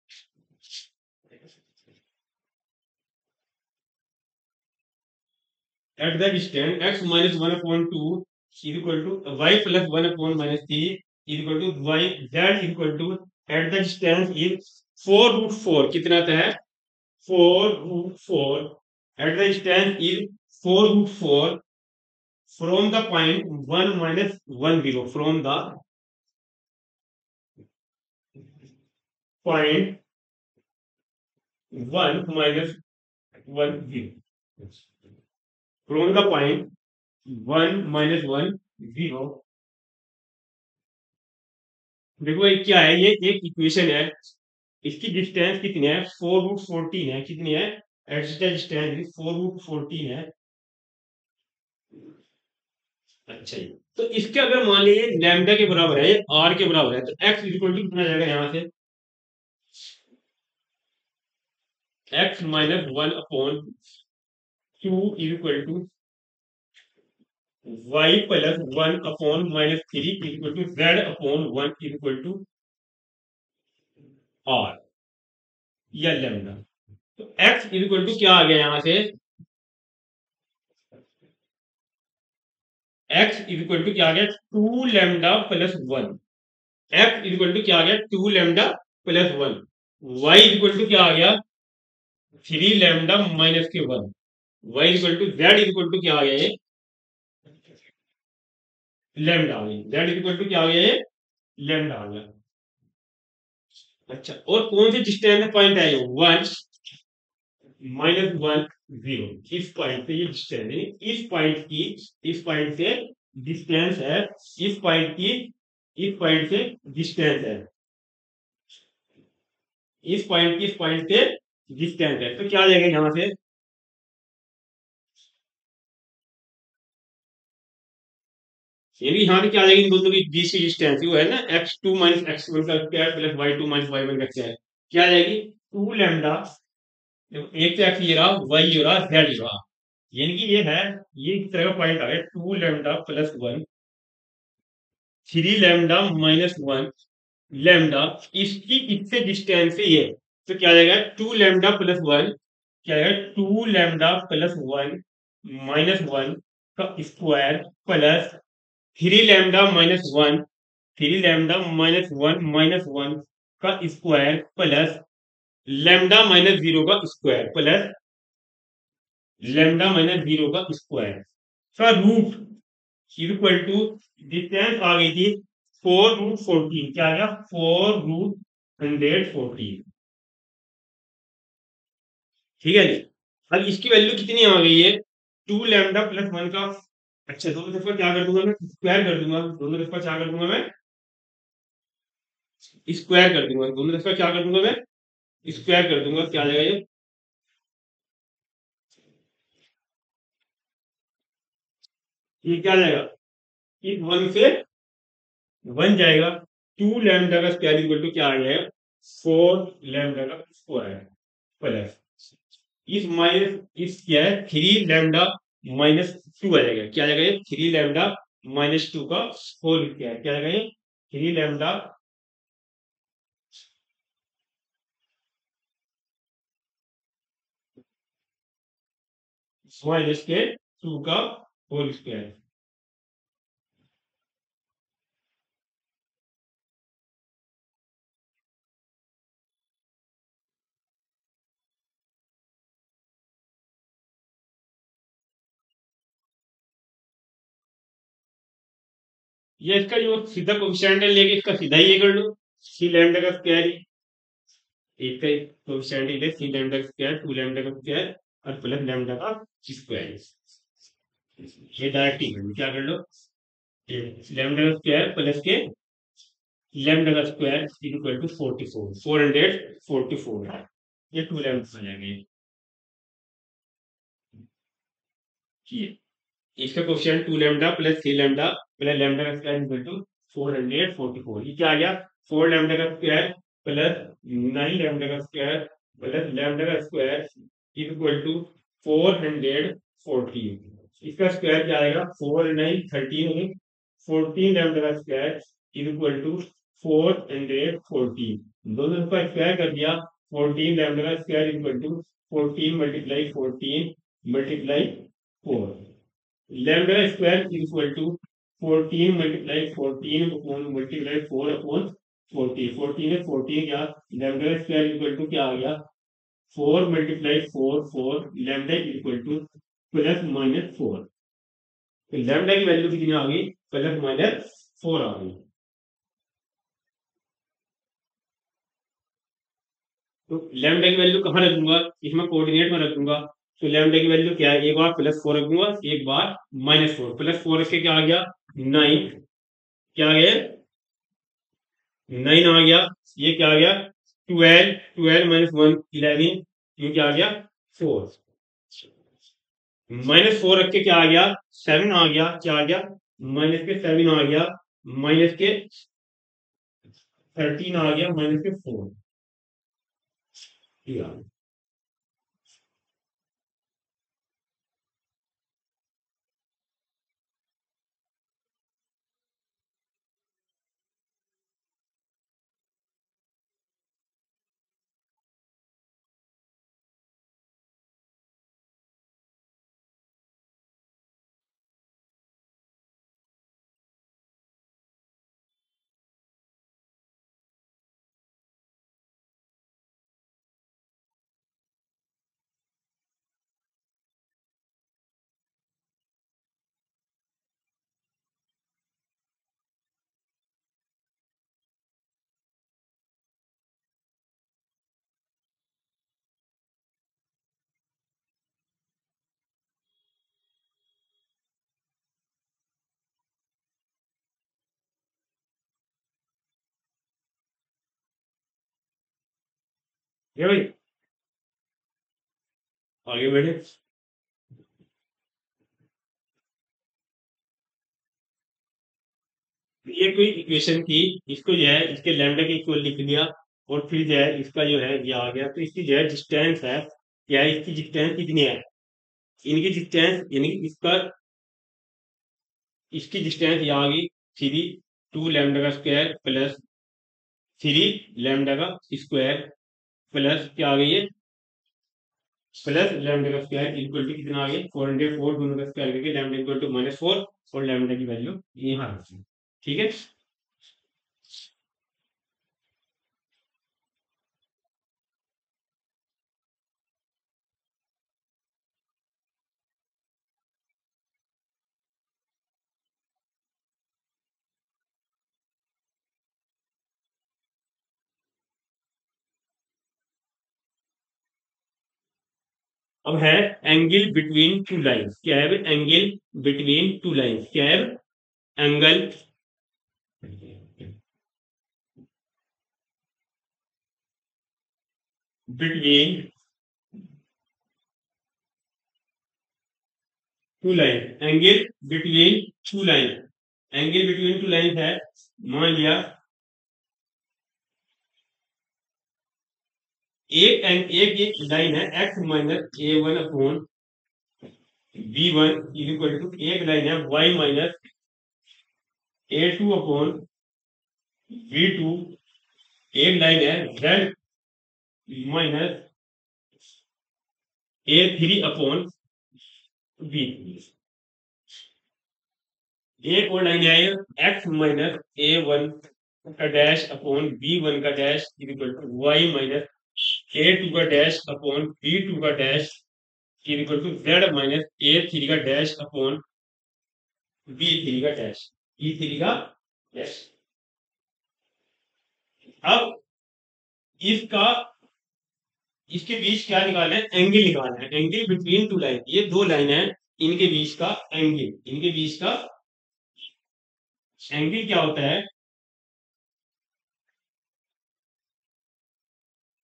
x minus 1 upon 2 is equal to y plus 1 upon minus 3 is equal to y z is equal to at the distance is 4 root 4 कितना आता है 4 root 4 at the distance is 4 root 4 from the point 1 minus 1 0 from the point 1 minus 1 0 from the point 1 minus 1 0. देखो ये क्या है, ये एक equation है, इसकी डिस्टेंस कितनी है 4 रूट 14 है, कितनी है एक्सियल डिस्टेंस 4 रूट 14 है। अच्छा जी, तो इसके अगर मान लीजिए लैम्डा के बराबर है, आर के बराबर है, तो एक्स इक्वल टू कितना जाएगा यहां से x minus 1 upon 2 is equal to y plus 1 upon minus 3 is equal to Z upon 1 is equal to r या लैम्डा। तो एक्स इज इक्वल टू क्या आ गया यहां से x इज इक्वल टू क्या आ गया 2 lambda plus 1। x is equal to क्या आ गया 2 lambda plus 1। y is equal to क्या आ गया 3 लैम्डा माइनस के 1। y is equal to z is equal to क्या आ गया ये लैम्डा आ गया। z इज इक्वल टू क्या आ गया ये लैम्डा आ गया। अच्छा, और कौन से डिस्टेंस पॉइंट है ये 1 माइनस 1 0। इस पॉइंट से ये डिस्टेंस है, इस पॉइंट से डिस्टेंस है, इस पॉइंट की इस पॉइंट से डिस्टेंस है, इस पॉइंट से डिस्टेंस है। तो क्या आ जाएगा यहां से यानी यहाँ पे क्या आ जाएगी इन दोनों के बीच की डिस्टेंस वो है ना x2 माइनस x1 का square plus y2 minus y1 का स्क्वायर, क्या आ जाएगी 2 लैम्डा, एक तो x ये रहा y ये रहा z ये रहा, यानी कि ये है ये इस तरह का पॉइंट आ गया 2 lambda plus 1 3 lambda minus 1 lambda, इसकी इससे डिस्टेंस है ये, तो क्या आ जाएगा 2 लैम्डा प्लस 1 क्या आएगा 2 लैम्डा प्लस 1 माइनस 1 का square plus 3 lambda minus 1 3 lambda minus 1 का स्क्वायर प्लस लैम्डा माइनस 0 का स्क्वायर प्लस लैम्डा माइनस 0 का स्क्वायर का रूट इक्वल टू डिस्टेंस आ गई थी 4 रूट 14, क्या आ गया 4 रूट 114। ठीक है जी, अब इसकी वैल्यू कितनी आ गई है 2 लैम्डा प्लस 1 का। अच्छा, दोनों तरफ क्या कर दूंगा मैं स्क्वायर कर दूंगा, दोनों तरफ क्या कर दूंगा मैं स्क्वायर कर दूंगा, दोनों तरफ क्या कर दूंगा मैं स्क्वायर कर दूंगा, क्या आ जाएगा ये क्या आ जाएगा इस 1 से 1 जाएगा, 2 लैम्डा का स्क्वायर इक्वल टू क्या आ जाएगा 4 लैम्डा का स्क्वायर प्लस इस माइनस इस क्या है 3 लैम्डा माइनस 2 आ जाएगा, क्या आ जाएगा ये 3 लैम्डा माइनस 2 का होल स्क्वायर, क्या आ जाएगा ये 3 लैम्डा माइनस के 2 का होल स्क्वायर। ये इसका जो सीधा कोफिशिएंट है लेके इसका सीधा ही ये कर लो, सी लैम्डा का स्क्वायर ही एक का कोफिशिएंट ही ले सी लैम्डा का स्क्वायर 2 लैम्डा का स्क्वायर और प्लस लैम्डा का स्क्वायर, ये डायरेक्ट ही कर लो, क्या कर लो ये लैम्डा का स्क्वायर प्लस के लैम्डा का स्क्वायर इक्वल टू 44 444 है, ये 2 लैम्डा हो जाएंगे। इसका coefficient 2 lambda plus 3 lambda plus lambda का स्क्वायर इक्वल टू 444। ये क्या आ गया? 4 लैम्डा का स्क्वायर प्लस 9 लैम्डा का स्क्वायर प्लस लैम्डा का स्क्वायर इक्वल टू 414। इसका स्क्वायर क्या आएगा? 4 9 13 14 लैम्डा का स्क्वायर इक्वल टू 414। दोनों का स्क्वायर कर दिया। 14 लैम्डा का square equal to 14 multiply 14 multiply 4। Lambda square equal to 14 multiply 14 upon multiply 4 upon 14। 14 है 14 क्या? लैम्डा स्क्वायर इक्वल टू क्या आ गया? 4 multiply 4 4 lambda equal to plus minus 4। तो लैम्डा की वैल्यू कितनी आ गई? प्लस माइनस 4 आ गई। तो लैम्डा की वैल्यू कहाँ रखूंगा? इसमें कोऑर्डिनेट में रखूंगा। तो लैम्डा की वैल्यू क्या है? एक बार प्लस 4 रखूंगा, एक बार माइनस 4। प्लस 4 के क्या आ गया? 9। क्या आ गया? 9 आ गया। ये क्या आ गया? 12 12 माइनस 1 11। ये क्या आ गया? 4। माइनस 4 रख के क्या आ गया? 7 आ गया। क्या आ गया? माइनस के 7 आ गया। माइनस के 13 आ गया। माइनस के 4। ये भाई आगे बढ़े। ये कोई इक्वेशन थी। इसको जो है इसके लैम्डा के इक्वल लिख लिया। और फिर जो है इसका जो है ये आ गया। तो इसकी जो है डिस्टेंस है, क्या है? इसकी डिस्टेंस कितनी है? इनकी डिस्टेंस यानी कि इसका इसकी डिस्टेंस ये आ गई 3 2 लैम्डा का स्क्वायर प्लस 3 लैम्डा का स्क्वायर प्लस क्या आ गई है? प्लस लैम्डा का स्क्वायर इक्वल टू कितना आ गया? 404। दोनों का स्क्वायर करके लैम्डा इक्वल टू माइनस 4 और लैम्डा की वैल्यू यहाँ रखी। ठीक है। अब है एंगल बिटवीन टू लाइंस। क्या है? एंगल बिटवीन टू लाइंस क्या है? Angle between two line. Angle between two line. Angle between two line है। मान लिया एक लाइन है x minus a1 upon b1 equal to एक लाइन है y minus a2 upon b2। एक लाइन है z minus a3 upon b3। एक और लाइन है x माइनस a1 का डैश अपॉन b1 का dash equal to y minus a2 का डैश अपॉन b2 का dash equal to z minus a3 का डैश अपॉन b3 का डैश e3 का डैश। अब इसका इसके बीच क्या निकालना है? एंगल निकालना है। एंगल बिटवीन टू लाइन, ये दो लाइन है, इनके बीच का एंगल, इनके बीच का एंगल क्या होता है?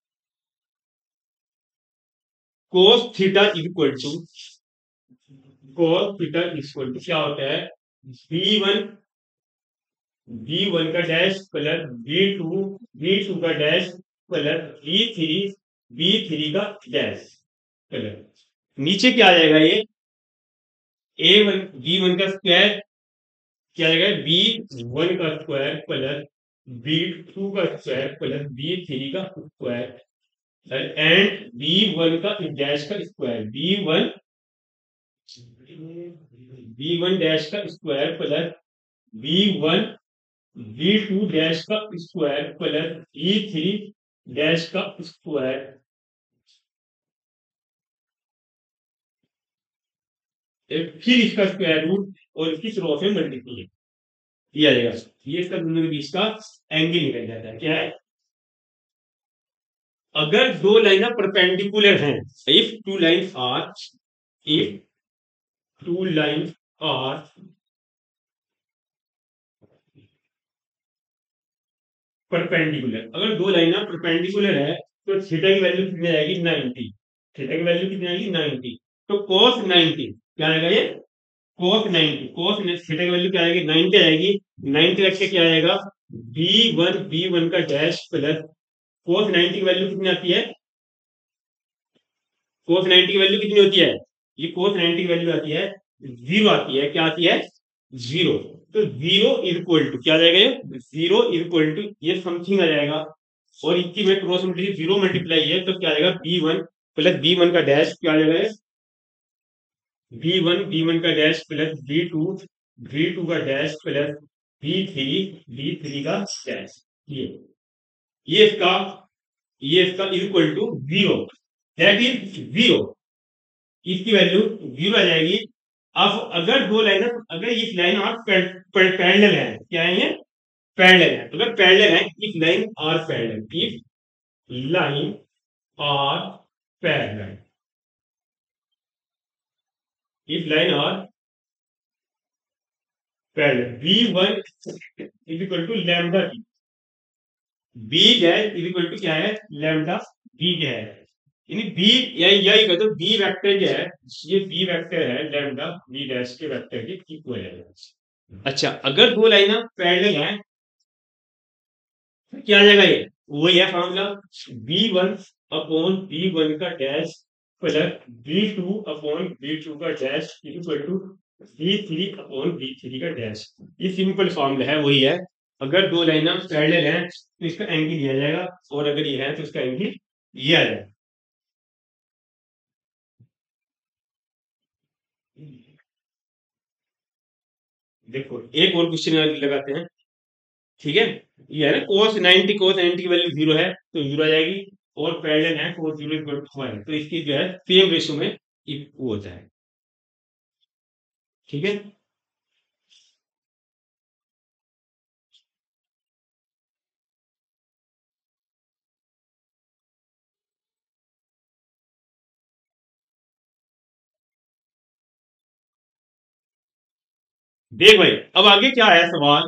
Cos theta equal to cos theta equal to क्या होता है, b1 b1 का डैश प्लस b2 का डैश प्लस b3 का डैश प्लस नीचे क्या आ जाएगा, ये a1 b1 का स्क्वायर क्या आ जाएगा, b1 का स्क्वायर प्लस b2 का स्क्वायर प्लस b3 का स्क्वायर एंड b1 का डैश का स्क्वायर b1 डैश का square plus b1 b2 dash का स्क्वायर प्लस b3 डैश का स्क्वायर, फिर इसका स्क्वायर रूट और इसकी क्रॉस में मल्टीप्लाई किया जाएगा, ये इसका दोनों के बीच का एंगल निकल जाता है। क्या है, अगर दो लाइन परपेंडिकुलर हैं, if two line are perpendicular, अगर दो लाइन परपेंडिकुलर है तो थीटा की वैल्यू कितनी आएगी, 90, थीटा की वैल्यू कितनी आएगी 90, तो cos 90 क्या आएगा, ये cos थीटा की वैल्यू क्या आएगी 90 आएगी, 90 रख के क्या आएगा b1 का डैश प्लस cos 90 की वैल्यू कितनी आती है, cos 90 की वैल्यू कितनी होती है, ये cos 90 की वैल्यू आती है 0 आती है, क्या आती है 0, तो 0 इक्वल टू क्या आ जाएगा, ये 0 इक्वल टू ये समथिंग आ जाएगा और इसकी में क्रॉस मल्टीप्लाई 0 मल्टीप्लाई है तो क्या आ जाएगा b1 प्लस b1 का डैश क्या आ जाएगा, b1 का डैश प्लस b2 का डैश प्लस b3 का डैश, ये इसका इक्वल टू 0, दैट इज 0, इसकी वैल्यू 0 आ जाएगी। अब अगर दो लाइन, अगर इस लाइन और पैरेलल है, क्या है ये पैरेलल है, अगर पैरेलल है, if line are parallel, if line are parallel, if line are parallel, b1 is equal to lambda b dash is equal to क्या है, लैम्डा b है, यानी b यही कहते हो b वेक्टर जो है, ये b वेक्टर है लैम्डा b डैश के वेक्टर के इक्वल है। अच्छा, अगर दो लाइन पैरेलल हैं क्या आ जाएगा, ये वही है फॉर्मूला b1 अपॉन b1 का dash plus b2 upon b2 का dash equal to b3 upon b3 का डैश, ये सिंपल फॉर्मूला है, वही है। अगर दो लाइन पैरेलल हैं तो इसका एंगल ये आ जाएगा और अगर ये है तो इसका एंगल ये आ जाएगा। देखो एक और क्वेश्चन लगाते हैं, ठीक है, ये है ना cos 90 की वैल्यू 0 है तो 0 आ जाएगी और पैरेलल है cos 0 इक्वल टू 1 तो इसकी जो है सेम रेशियो में वो होता है, ठीक है। देख भाई अब आगे क्या है सवाल,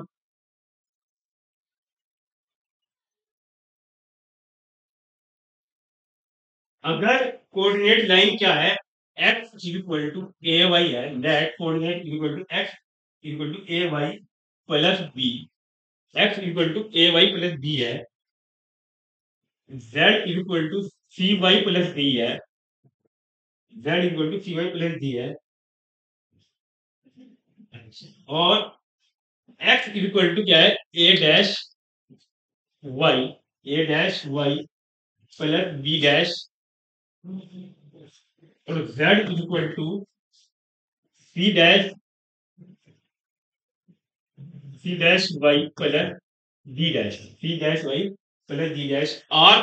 अगर कोऑर्डिनेट लाइन क्या है x equal to A Y है, that coordinate equal to x equal to A Y plus B, x equal to A Y plus B है, z equal to C Y plus D है, z equal to C Y plus D है, और x equal to क्या है A dash Y plus B dash, और z equal to C dash Y plus D dash are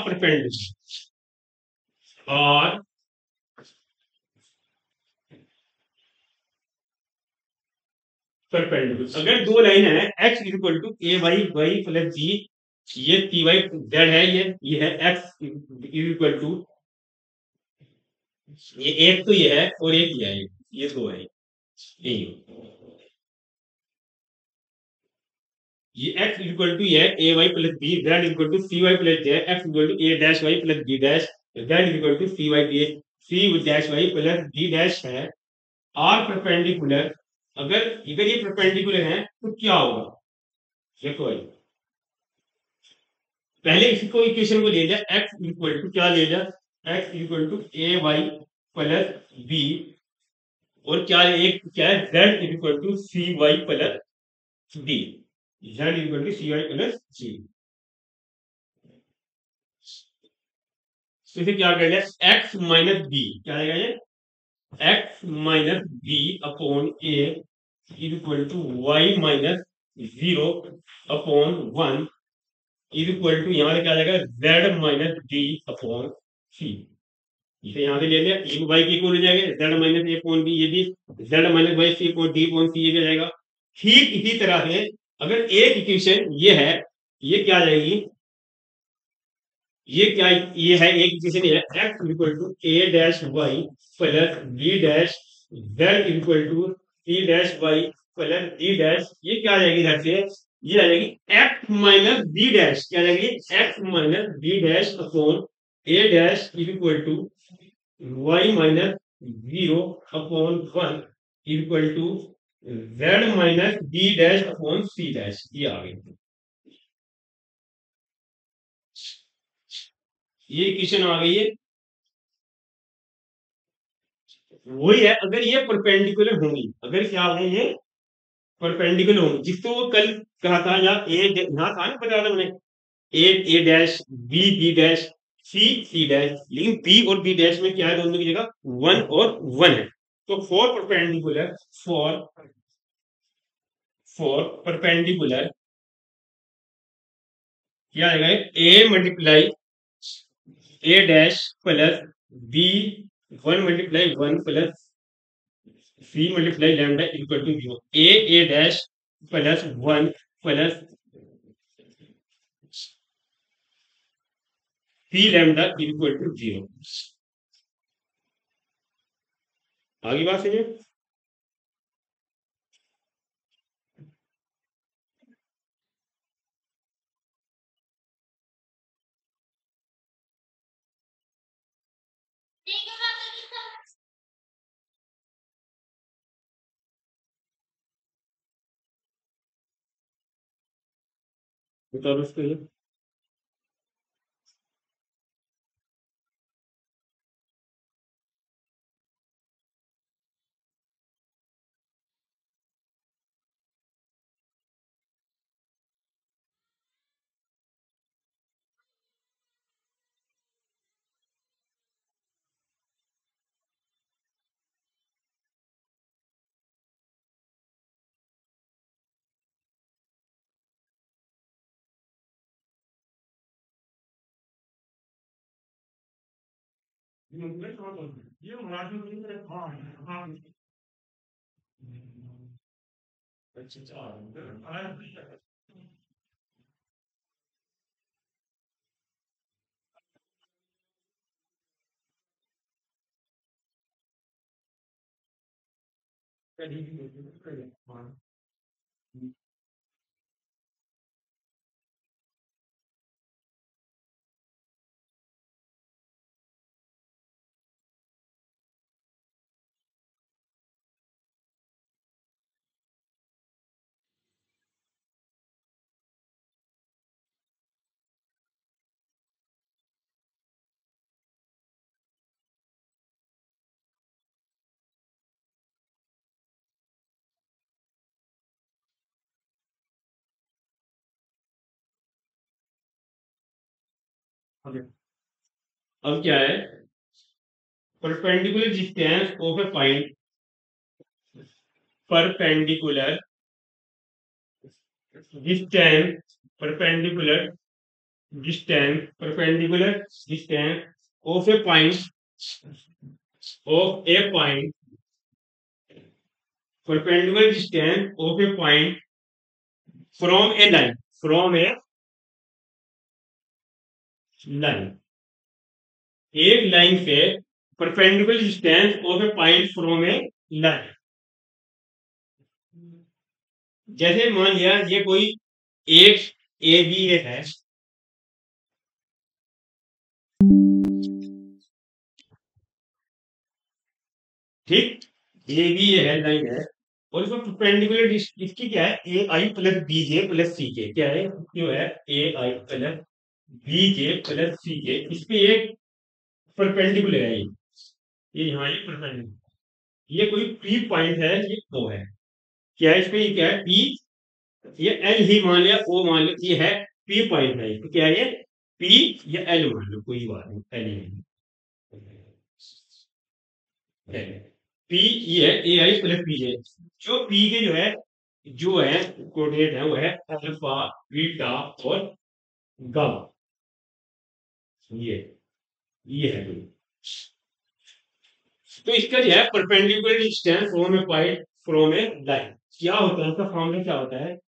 perpendicular, अगर दो line है x equal to A Y plus B, ये P Y Z है, ये है x इक्वल टू, ये एक तो ये है और एक ये है, ये दो है, ये x इक्वल टू ये A Y plus B, Z equal to C Y plus J, X equal to A dash Y plus B dash, Z equal to C dash Y plus D dash है, are perpendicular, अगर इधर ये perpendicular है तो क्या होगा? देखो भाई, पहले इसको इक्वेशन को ले लिया, एक्स इक्वल टू क्या ले लिया, X equal to A Y plus B, और क्या एक क्या है, Z equal to C Y plus D, Z equal to C Y plus D. तो इसे क्या कर लिया, एक्स माइनस बी, क्या आएगा ये, x minus B upon A equal to Y minus zero upon one equal to, यहाँ से क्या आ जाएगा, Z minus D upon C. इसे यहाँ से ले लिया, इन वाई की इक्वल हो जाएगा Z minus A upon B, ये भी Z minus Y C upon D upon C, ये भी जाएगा। ठीक इसी तरह से अगर एक इक्वेशन ये है, ये क्या आ जाएगी, ये क्या, ये है एक इक्वेशन है, x equal to A dash Y plus B dash Z equal to C dash Y plus D dash, ये क्या आ जाएगी इधर से, ये आ जाएगी एक्स माइनस बी डैश, क्या आ जाएगी, x minus B dash upon A dash equal to Y minus zero upon one equal to Z minus D dash upon C dash, ये आ गई, ये इक्वेशन आ गई है। वही है, अगर ये परपेंडिकुलर होंगी, अगर क्या होंगे ये परपेंडिकुलर होंगी, जिसको वो कल कहा था, या ए यहाँ था ना, बताया था मैंने, A dash B dash C dash, लेकिन बी और बी डैश में क्या है, दोनों की जगह वन और वन है। तो फॉर परपेंडिकुलर क्या आएगा, A multiply A dash plus B one multiply one plus C multiply lambda equal to zero, A dash plus one plus C lambda equal to zero. आगे बात समझे, बताओ उसको ये। अब क्या है, perpendicular distance of a point, perpendicular distance perpendicular perpendicular distance of a point perpendicular distance of a point from a line, from a line, एक लाइन से perpendicular distance of a point from a line. जैसे मान लिया ये कोई एक A B है, ठीक, ए भी ये है लाइन है, और इसमें परपेंडिकुलर इसकी क्या है, A I plus B J plus C K, क्या है जो है A I plus B J plus C K, इस पे एक परपेंडिकुलर है ये यहाँ ये परपेंडिकुलर, ये कोई पी पॉइंट है, ये ओ है, क्या है इस पे, ये क्या है पी, ये एल ही मान लिया, ओ मान लिया, ये है पी पॉइंट है, तो क्या है ये पी या एल मान लो, कोई बात नहीं, एल ही है, पी ये है ए आई प्लस पी है, जो पी के जो है कोऑर्डिनेट है वो है अल्फा बीटा और गामा, ये ये है कोई, तो इसका जो है perpendicular distance from a point from a line, क्या होता है इसका फॉर्मूला, क्या होता है,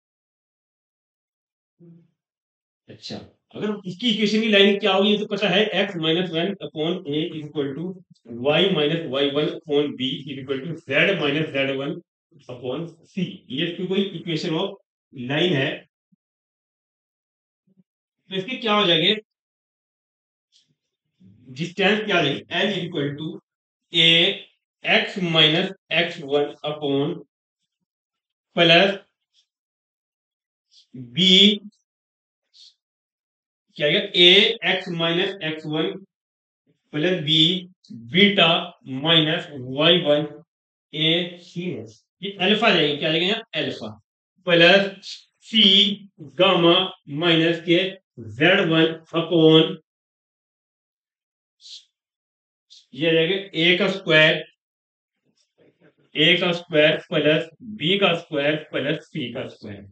अच्छा, अगर इसकी इक्वेशन की लाइन क्या होगी ये तो पता है, x minus one upon A equal to Y minus Y one upon B equal to Z minus Z one upon C, ये इसकी कोई इक्वेशन ऑफ लाइन है, तो इसकी क्या हो जाएगी, डिस्टेंस क्या आ जाएगी, L equal to A X minus x one upon plus B, क्या आएगा A X minus x one plus B beta minus Y one A C है, ये अल्फा जाएगी, क्या जाएगा यहाँ alpha plus C gamma minus के जेड वन अपॉन, ये आ जाएगा ए का स्क्वायर प्लस बी का स्क्वायर प्लस सी का स्क्वायर,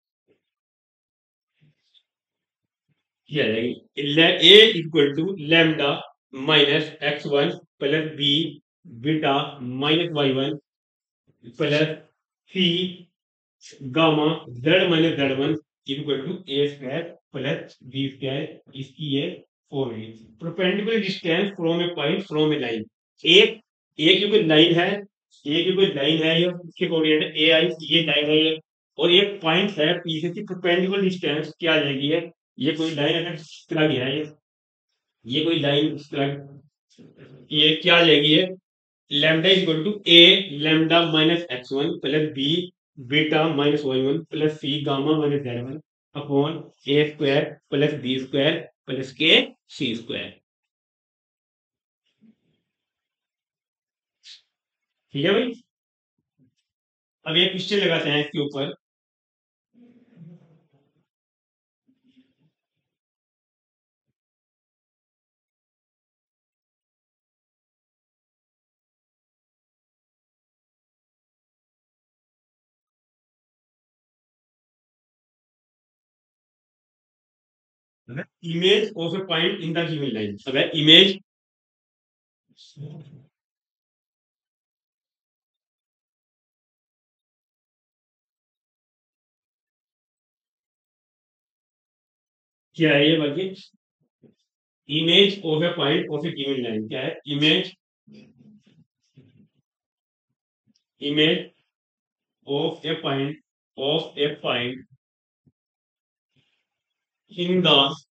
ये आ जाएगी A equal to lambda minus x one plus B beta minus Y one plus C gamma Z minus Z one equal to A square plus B square, इसकी ये formula, perpendicular distance from a point from a line, एक एक जो कोई line है, एक जो कोई लाइन है, ये इसके कोऑर्डिनेट ए आई, ये लाइन है ये, और एक पॉइंट है पी से, परपेंडिकुलर डिस्टेंस क्या आ जाएगी है, ये कोई लाइन अगर इस तरह की है, ये कोई लाइन इस तरह, ये क्या आ जाएगी है, lambda equal to A lambda minus x one plus B beta minus Y one plus C gamma minus Z one upon A square plus B square plus K C square, ठीक है भाई। अब एक क्वेश्चन लगाते हैं इसके ऊपर, image of a point in the given line, अगर इमेज, क्या है ये बाकी, image of a point of a given line क्या है, image of a point in the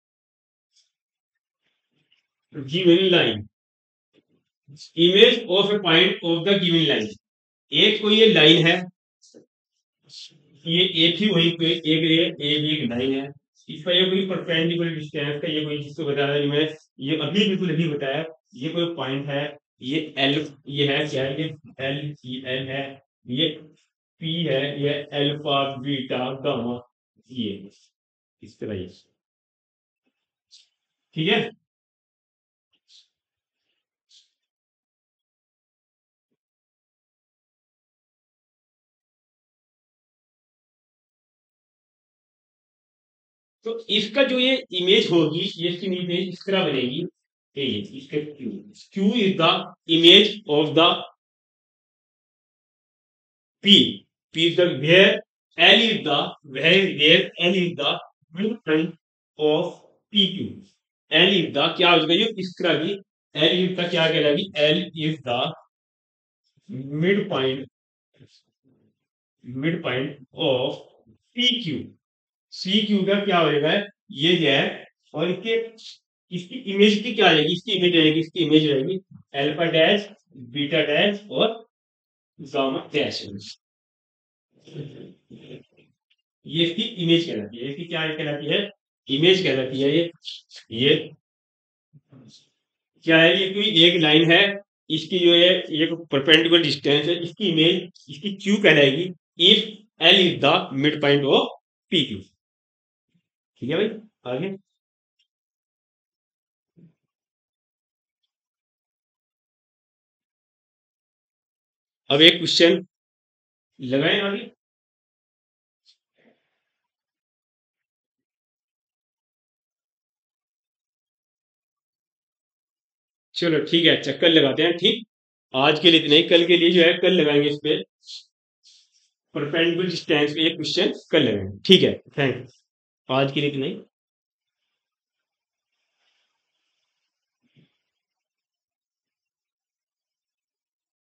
given line, image of a point of the given line, एक कोई ये लाइन है, ये एक ही वही पे एक ए भी एक लाइन है, इसका ये कोई परपेंडिकुलर डिस्टेंस का, ये कोई जिसको बता रहा मैं, ये अभी बिल्कुल अभी बताया, ये कोई पॉइंट है, ये एल, ये है क्या है, ये एल है, ये पी है, ये अल्फा बीटा गामा, ये इस तरह ये, ठीक है। तो इसका जो ये इमेज होगी, ये इसकी इमेज इस तरह बनेगी, ये इसका Q is the image of the P. P is the where L is the where L is the midpoint of PQ. L is the क्या हो जाएगा ये इस तरह की, L is the क्या कहलाएगी, L is the midpoint midpoint of PQ. CQ का क्या हो जाएगा, ये जो है, और इसके इसकी इमेज की क्या रहेगी, इसकी इमेज रहेगी अल्फा डैश बीटा डैश और गामा डैश, ये इसकी इमेज कहलाती है। इसकी क्या कहलाती है? इमेज कहलाती है ये क्या है? ये कोई एक लाइन है, इसकी जो है ये परपेंडिकुलर डिस्टेंस है, इसकी इमेज इसकी क्यू कहलाएगी if L is the mid point of P Q. ठीक है भाई, आगे। अब एक क्वेश्चन लगाएं आगे। चलो ठीक है, चक्कर लगाते हैं। ठीक, आज के लिए इतना ही। कल के लिए जो है कल लगाएंगे इस पे परपेंडिकुलर डिस्टेंस पे एक क्वेश्चन कल लगाएंगे। ठीक है, थैंक। आज के लिए इतना ही।